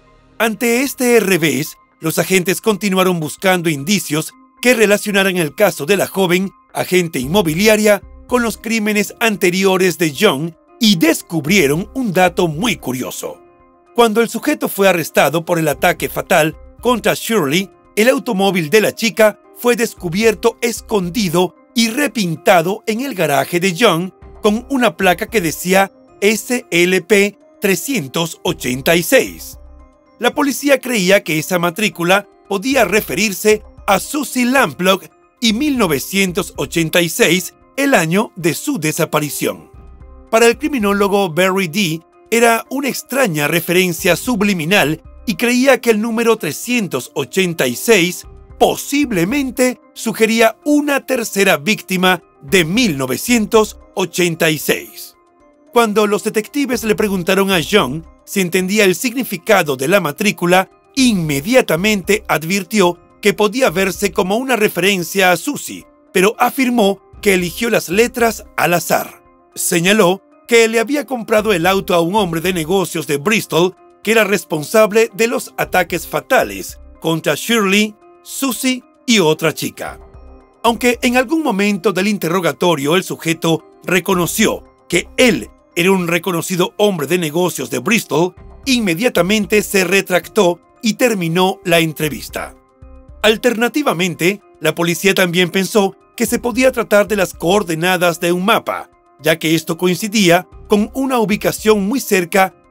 Speaker 1: Ante este revés, los agentes continuaron buscando indicios que relacionaran el caso de la joven agente inmobiliaria con los crímenes anteriores de John y descubrieron un dato muy curioso. Cuando el sujeto fue arrestado por el ataque fatal contra Shirley, el automóvil de la chica fue descubierto escondido y repintado en el garaje de John con una placa que decía S L P trescientos ochenta y seis. La policía creía que esa matrícula podía referirse a Susie Lamplugh y mil novecientos ochenta y seis, el año de su desaparición. Para el criminólogo Barry D., era una extraña referencia subliminal y creía que el número trescientos ochenta y seis posiblemente sugería una tercera víctima de mil novecientos ochenta y seis. Cuando los detectives le preguntaron a John si entendía el significado de la matrícula, inmediatamente advirtió que podía verse como una referencia a Susie, pero afirmó que eligió las letras al azar. Señaló que le había comprado el auto a un hombre de negocios de Bristol que era responsable de los ataques fatales contra Shirley, Susie y otra chica. Aunque en algún momento del interrogatorio el sujeto reconoció que él era un reconocido hombre de negocios de Bristol, inmediatamente se retractó y terminó la entrevista. Alternativamente, la policía también pensó que se podía tratar de las coordenadas de un mapa, ya que esto coincidía con una ubicación muy cerca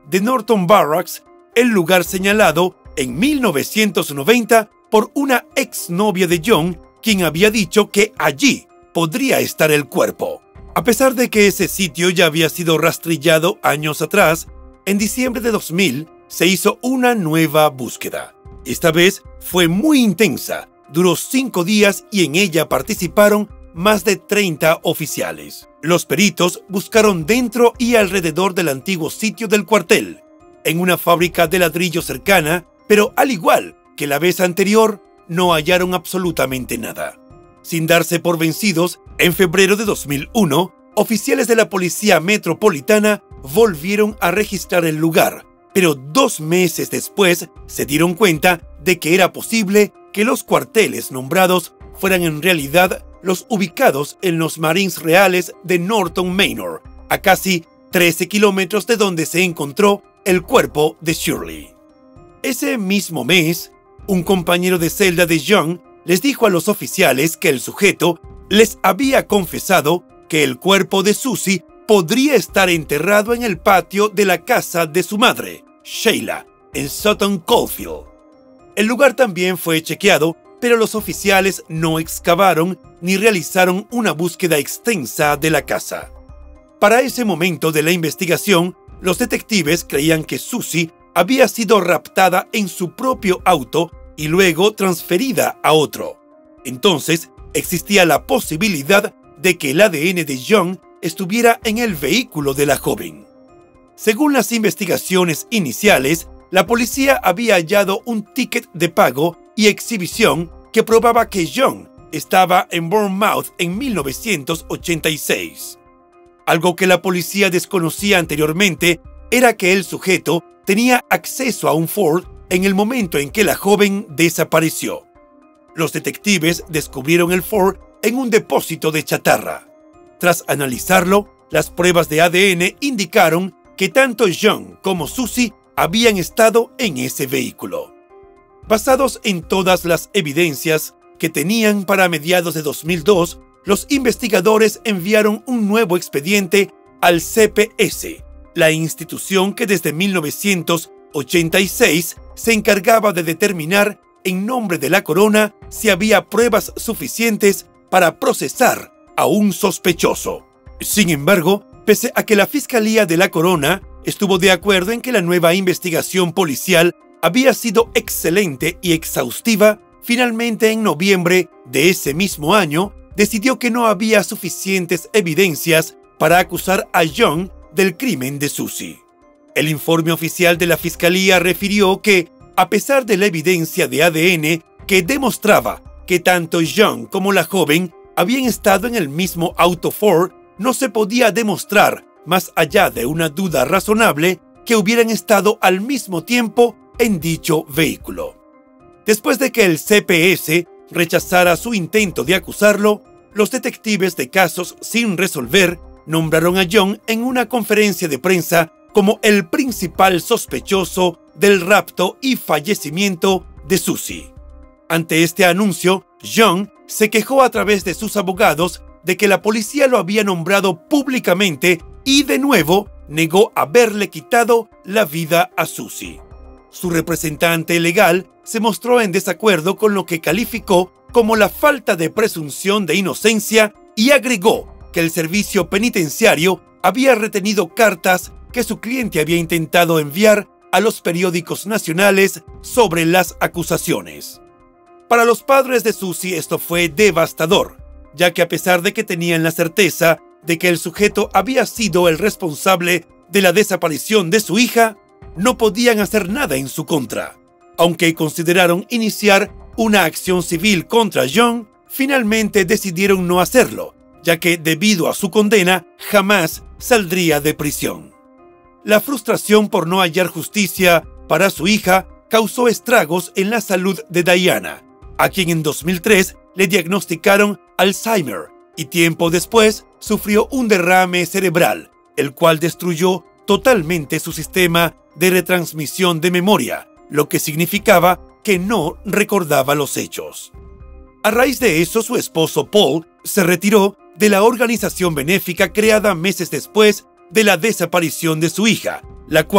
Speaker 1: de Norton Barracks, el lugar señalado en mil novecientos noventa por una exnovia de John, quien había dicho que allí podría estar el cuerpo. A pesar de que ese sitio ya había sido rastrillado años atrás, en diciembre de dos mil se hizo una nueva búsqueda. Esta vez fue muy intensa, duró cinco días y en ella participaron más de treinta oficiales. Los peritos buscaron dentro y alrededor del antiguo sitio del cuartel, en una fábrica de ladrillo cercana, pero al igual que la vez anterior, no hallaron absolutamente nada. Sin darse por vencidos, en febrero de dos mil uno, oficiales de la Policía Metropolitana volvieron a registrar el lugar, pero dos meses después se dieron cuenta de que era posible que los cuarteles nombrados fueran en realidad los ubicados en los Marines Reales de Norton Manor, a casi trece kilómetros de donde se encontró el cuerpo de Shirley. Ese mismo mes, un compañero de celda de John les dijo a los oficiales que el sujeto les había confesado que el cuerpo de Susie podría estar enterrado en el patio de la casa de su madre, Sheila, en Sutton Coldfield. El lugar también fue chequeado, pero los oficiales no excavaron ni realizaron una búsqueda extensa de la casa. Para ese momento de la investigación, los detectives creían que Susie había sido raptada en su propio auto y luego transferida a otro. Entonces, existía la posibilidad de que el A D N de John estuviera en el vehículo de la joven. Según las investigaciones iniciales, la policía había hallado un ticket de pago y exhibición que probaba que John estaba en Bournemouth en mil novecientos ochenta y seis. Algo que la policía desconocía anteriormente era que el sujeto tenía acceso a un Ford en el momento en que la joven desapareció. Los detectives descubrieron el Ford en un depósito de chatarra. Tras analizarlo, las pruebas de A D N indicaron que tanto John como Susie habían estado en ese vehículo. Basados en todas las evidencias que tenían para mediados de dos mil dos, los investigadores enviaron un nuevo expediente al C P S, la institución que desde mil novecientos ochenta y seis se encargaba de determinar en nombre de la corona si había pruebas suficientes para procesar a un sospechoso. Sin embargo, pese a que la Fiscalía de la Corona estuvo de acuerdo en que la nueva investigación policial había sido excelente y exhaustiva, finalmente en noviembre de ese mismo año decidió que no había suficientes evidencias para acusar a John del crimen de Susie. El informe oficial de la Fiscalía refirió que, a pesar de la evidencia de A D N que demostraba que tanto John como la joven habían estado en el mismo auto Ford, no se podía demostrar, más allá de una duda razonable, que hubieran estado al mismo tiempo en dicho vehículo. Después de que el C P S rechazara su intento de acusarlo, los detectives de casos sin resolver nombraron a John en una conferencia de prensa como el principal sospechoso del rapto y fallecimiento de Susie. Ante este anuncio, John se quejó a través de sus abogados de que la policía lo había nombrado públicamente y de nuevo negó haberle quitado la vida a Susie. Su representante legal se mostró en desacuerdo con lo que calificó como la falta de presunción de inocencia y agregó que el servicio penitenciario había retenido cartas que su cliente había intentado enviar a los periódicos nacionales sobre las acusaciones. Para los padres de Susie esto fue devastador, ya que a pesar de que tenían la certeza de que el sujeto había sido el responsable de la desaparición de su hija, no podían hacer nada en su contra. Aunque consideraron iniciar una acción civil contra John, finalmente decidieron no hacerlo, ya que debido a su condena jamás saldría de prisión. La frustración por no hallar justicia para su hija causó estragos en la salud de Diana, a quien en dos mil tres le diagnosticaron Alzheimer y tiempo después sufrió un derrame cerebral, el cual destruyó totalmente su sistema de retransmisión de memoria, lo que significaba que no recordaba los hechos. A raíz de eso, su esposo Paul se retiró de la organización benéfica creada meses después de la desaparición de su hija, la cual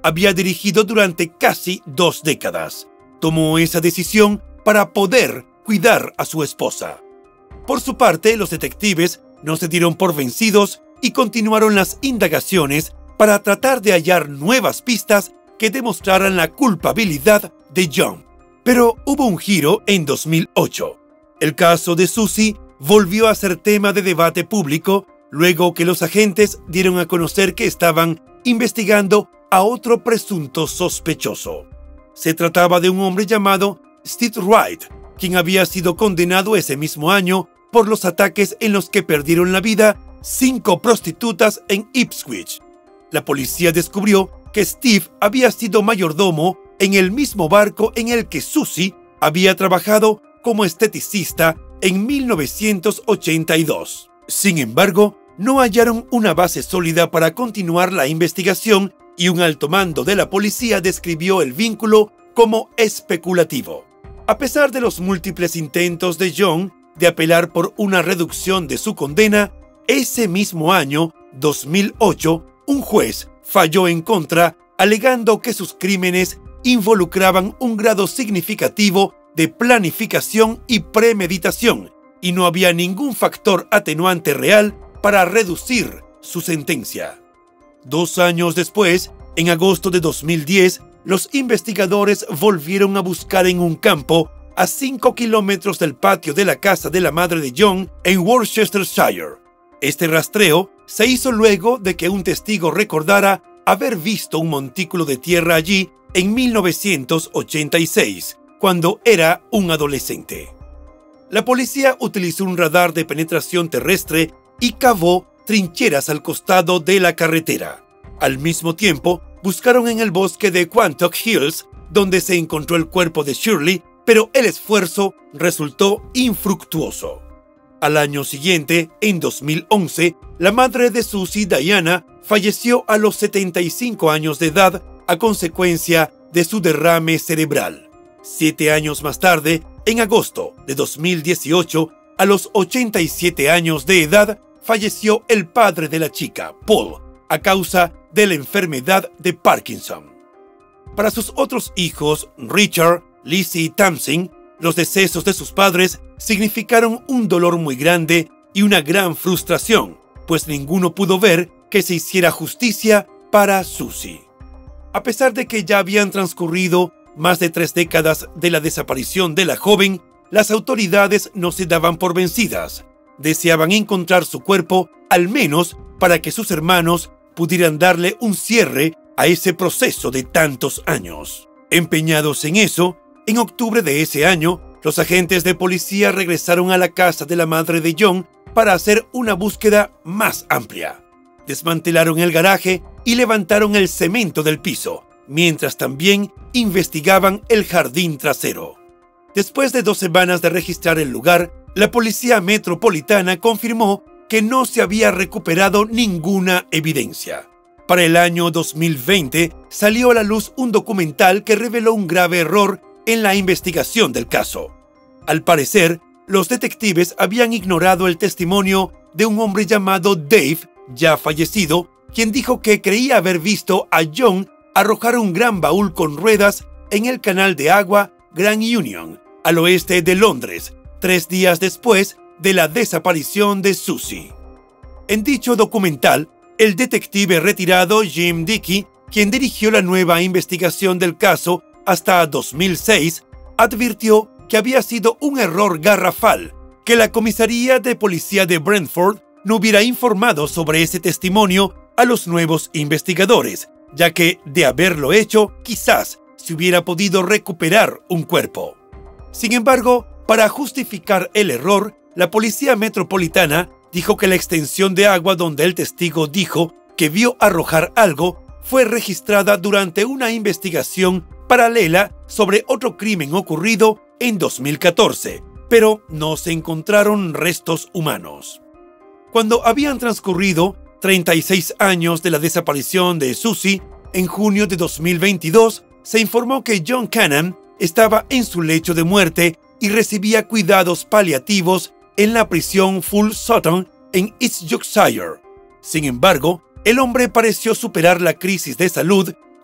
Speaker 1: había dirigido durante casi dos décadas. Tomó esa decisión para poder cuidar a su esposa. Por su parte, los detectives no se dieron por vencidos y continuaron las indagaciones para tratar de hallar nuevas pistas que demostraran la culpabilidad de John. Pero hubo un giro en dos mil ocho. El caso de Susie volvió a ser tema de debate público luego que los agentes dieron a conocer que estaban investigando a otro presunto sospechoso. Se trataba de un hombre llamado Steve Wright, quien había sido condenado ese mismo año por los ataques en los que perdieron la vida cinco prostitutas en Ipswich. La policía descubrió que Steve había sido mayordomo en el mismo barco en el que Susie había trabajado como esteticista en mil novecientos ochenta y dos. Sin embargo, no hallaron una base sólida para continuar la investigación y un alto mando de la policía describió el vínculo como especulativo. A pesar de los múltiples intentos de John de apelar por una reducción de su condena, ese mismo año, dos mil ocho, un juez falló en contra, alegando que sus crímenes involucraban un grado significativo de planificación y premeditación, y no había ningún factor atenuante real para reducir su sentencia. Dos años después, en agosto de dos mil diez, los investigadores volvieron a buscar en un campo a cinco kilómetros del patio de la casa de la madre de John en Worcestershire. Este rastreo se hizo luego de que un testigo recordara haber visto un montículo de tierra allí en mil novecientos ochenta y seis, cuando era un adolescente. La policía utilizó un radar de penetración terrestre y cavó trincheras al costado de la carretera. Al mismo tiempo, buscaron en el bosque de Quantock Hills, donde se encontró el cuerpo de Shirley, pero el esfuerzo resultó infructuoso. Al año siguiente, en dos mil once, la madre de Susie, Diana, falleció a los setenta y cinco años de edad a consecuencia de su derrame cerebral. Siete años más tarde, en agosto de dos mil dieciocho, a los ochenta y siete años de edad, falleció el padre de la chica, Paul, a causa de la enfermedad de Parkinson. Para sus otros hijos, Richard, Lizzie y Tamsin, los decesos de sus padres significaron un dolor muy grande y una gran frustración, pues ninguno pudo ver que se hiciera justicia para Susie. A pesar de que ya habían transcurrido más de tres décadas de la desaparición de la joven, las autoridades no se daban por vencidas. Deseaban encontrar su cuerpo, al menos para que sus hermanos pudieran darle un cierre a ese proceso de tantos años. Empeñados en eso, en octubre de ese año, los agentes de policía regresaron a la casa de la madre de John para hacer una búsqueda más amplia. Desmantelaron el garaje y levantaron el cemento del piso, mientras también investigaban el jardín trasero. Después de dos semanas de registrar el lugar, la policía metropolitana confirmó que no se había recuperado ninguna evidencia. Para el año dos mil veinte salió a la luz un documental que reveló un grave error en la investigación del caso. Al parecer, los detectives habían ignorado el testimonio de un hombre llamado Dave, ya fallecido, quien dijo que creía haber visto a John arrojar un gran baúl con ruedas en el canal de agua Grand Union, al oeste de Londres, tres días después de la desaparición de Susie. En dicho documental, el detective retirado Jim Dickey, quien dirigió la nueva investigación del caso hasta dos mil seis, advirtió que había sido un error garrafal que la comisaría de policía de Brentford no hubiera informado sobre ese testimonio a los nuevos investigadores, ya que, de haberlo hecho, quizás se hubiera podido recuperar un cuerpo. Sin embargo, para justificar el error, la policía metropolitana dijo que la extensión de agua donde el testigo dijo que vio arrojar algo fue registrada durante una investigación paralela sobre otro crimen ocurrido en dos mil catorce, pero no se encontraron restos humanos. Cuando habían transcurrido treinta y seis años de la desaparición de Susie, en junio de dos mil veintidós, se informó que John Canham estaba en su lecho de muerte y recibía cuidados paliativos en la prisión Full Sutton en East Yorkshire. Sin embargo, el hombre pareció superar la crisis de salud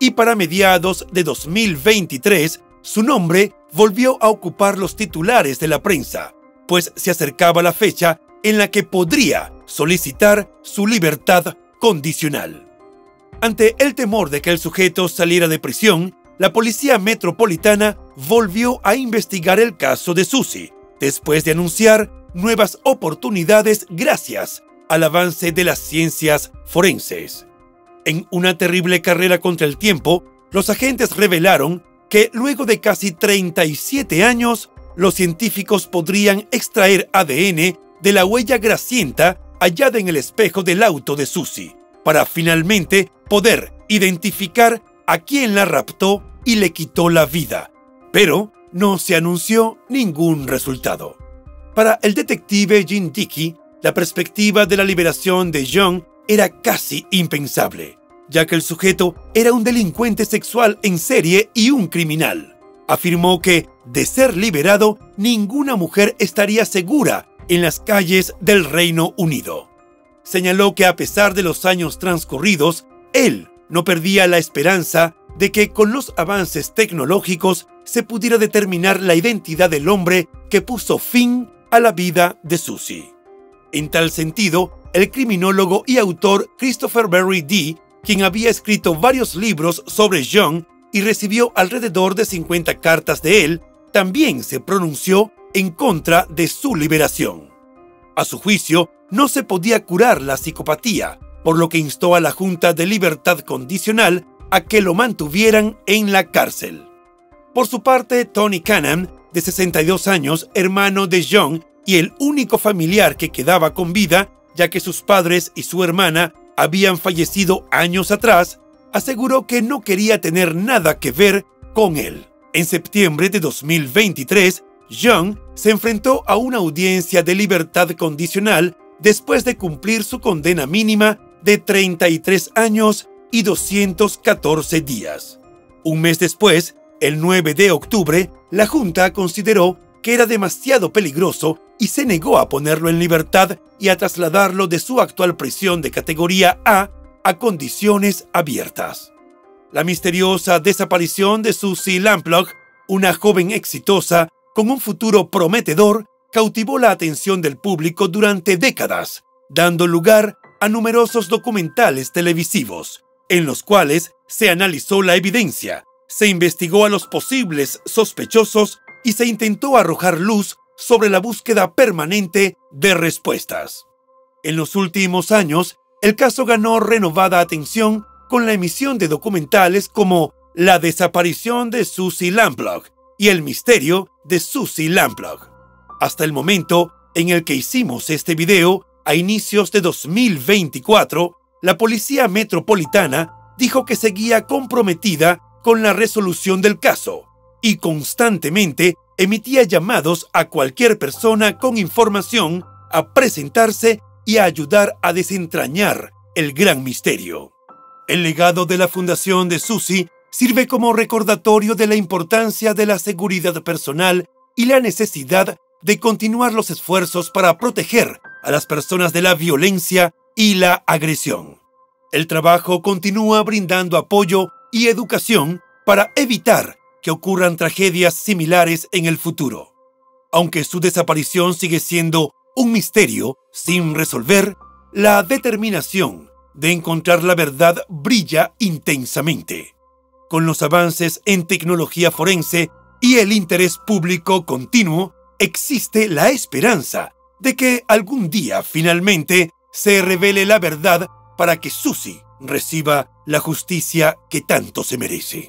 Speaker 1: y para mediados de dos mil veintitrés su nombre volvió a ocupar los titulares de la prensa, pues se acercaba la fecha en la que podría solicitar su libertad condicional. Ante el temor de que el sujeto saliera de prisión, la Policía Metropolitana volvió a investigar el caso de Suzy, después de anunciar nuevas oportunidades gracias al avance de las ciencias forenses. En una terrible carrera contra el tiempo, los agentes revelaron que luego de casi treinta y siete años, los científicos podrían extraer A D N de la huella grasienta hallada en el espejo del auto de Suzy, para finalmente poder identificar a quien la raptó y le quitó la vida. Pero no se anunció ningún resultado. Para el detective Jim Dickey, la perspectiva de la liberación de John era casi impensable, ya que el sujeto era un delincuente sexual en serie y un criminal. Afirmó que, de ser liberado, ninguna mujer estaría segura en las calles del Reino Unido. Señaló que a pesar de los años transcurridos, él no perdía la esperanza de que con los avances tecnológicos se pudiera determinar la identidad del hombre que puso fin a la vida de Suzy. En tal sentido, el criminólogo y autor Christopher Berry Dee, quien había escrito varios libros sobre John y recibió alrededor de cincuenta cartas de él, también se pronunció en contra de su liberación. A su juicio, no se podía curar la psicopatía, por lo que instó a la Junta de Libertad Condicional a que lo mantuvieran en la cárcel. Por su parte, Tony Canham, de sesenta y dos años, hermano de John y el único familiar que quedaba con vida, ya que sus padres y su hermana habían fallecido años atrás, aseguró que no quería tener nada que ver con él. En septiembre de dos mil veintitrés, John se enfrentó a una audiencia de libertad condicional después de cumplir su condena mínima de treinta y tres años y doscientos catorce días. Un mes después, el nueve de octubre, la Junta consideró que era demasiado peligroso y se negó a ponerlo en libertad y a trasladarlo de su actual prisión de categoría A a condiciones abiertas. La misteriosa desaparición de Suzy Lamplugh, una joven exitosa con un futuro prometedor, cautivó la atención del público durante décadas, dando lugar a numerosos documentales televisivos, en los cuales se analizó la evidencia, se investigó a los posibles sospechosos y se intentó arrojar luz sobre la búsqueda permanente de respuestas. En los últimos años, el caso ganó renovada atención con la emisión de documentales como La desaparición de Suzy Lamplugh y El misterio de Suzy Lamplugh. Hasta el momento en el que hicimos este video, a inicios de dos mil veinticuatro, la Policía Metropolitana dijo que seguía comprometida con la resolución del caso y constantemente emitía llamados a cualquier persona con información a presentarse y a ayudar a desentrañar el gran misterio. El legado de la Fundación de Suzy sirve como recordatorio de la importancia de la seguridad personal y la necesidad de continuar los esfuerzos para proteger a las personas de la violencia y la agresión. El trabajo continúa brindando apoyo y educación para evitar que ocurran tragedias similares en el futuro. Aunque su desaparición sigue siendo un misterio sin resolver, la determinación de encontrar la verdad brilla intensamente. Con los avances en tecnología forense y el interés público continuo, existe la esperanza de que algún día finalmente se revele la verdad para que Suzy reciba la justicia que tanto se merece.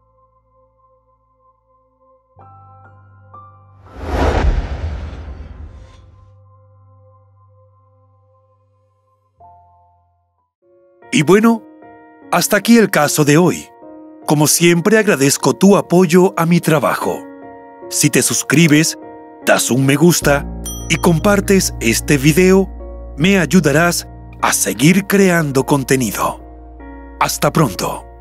Speaker 1: Y bueno, hasta aquí el caso de hoy. Como siempre, agradezco tu apoyo a mi trabajo. Si te suscribes, das un me gusta y compartes este video, me ayudarás a seguir creando contenido. Hasta pronto.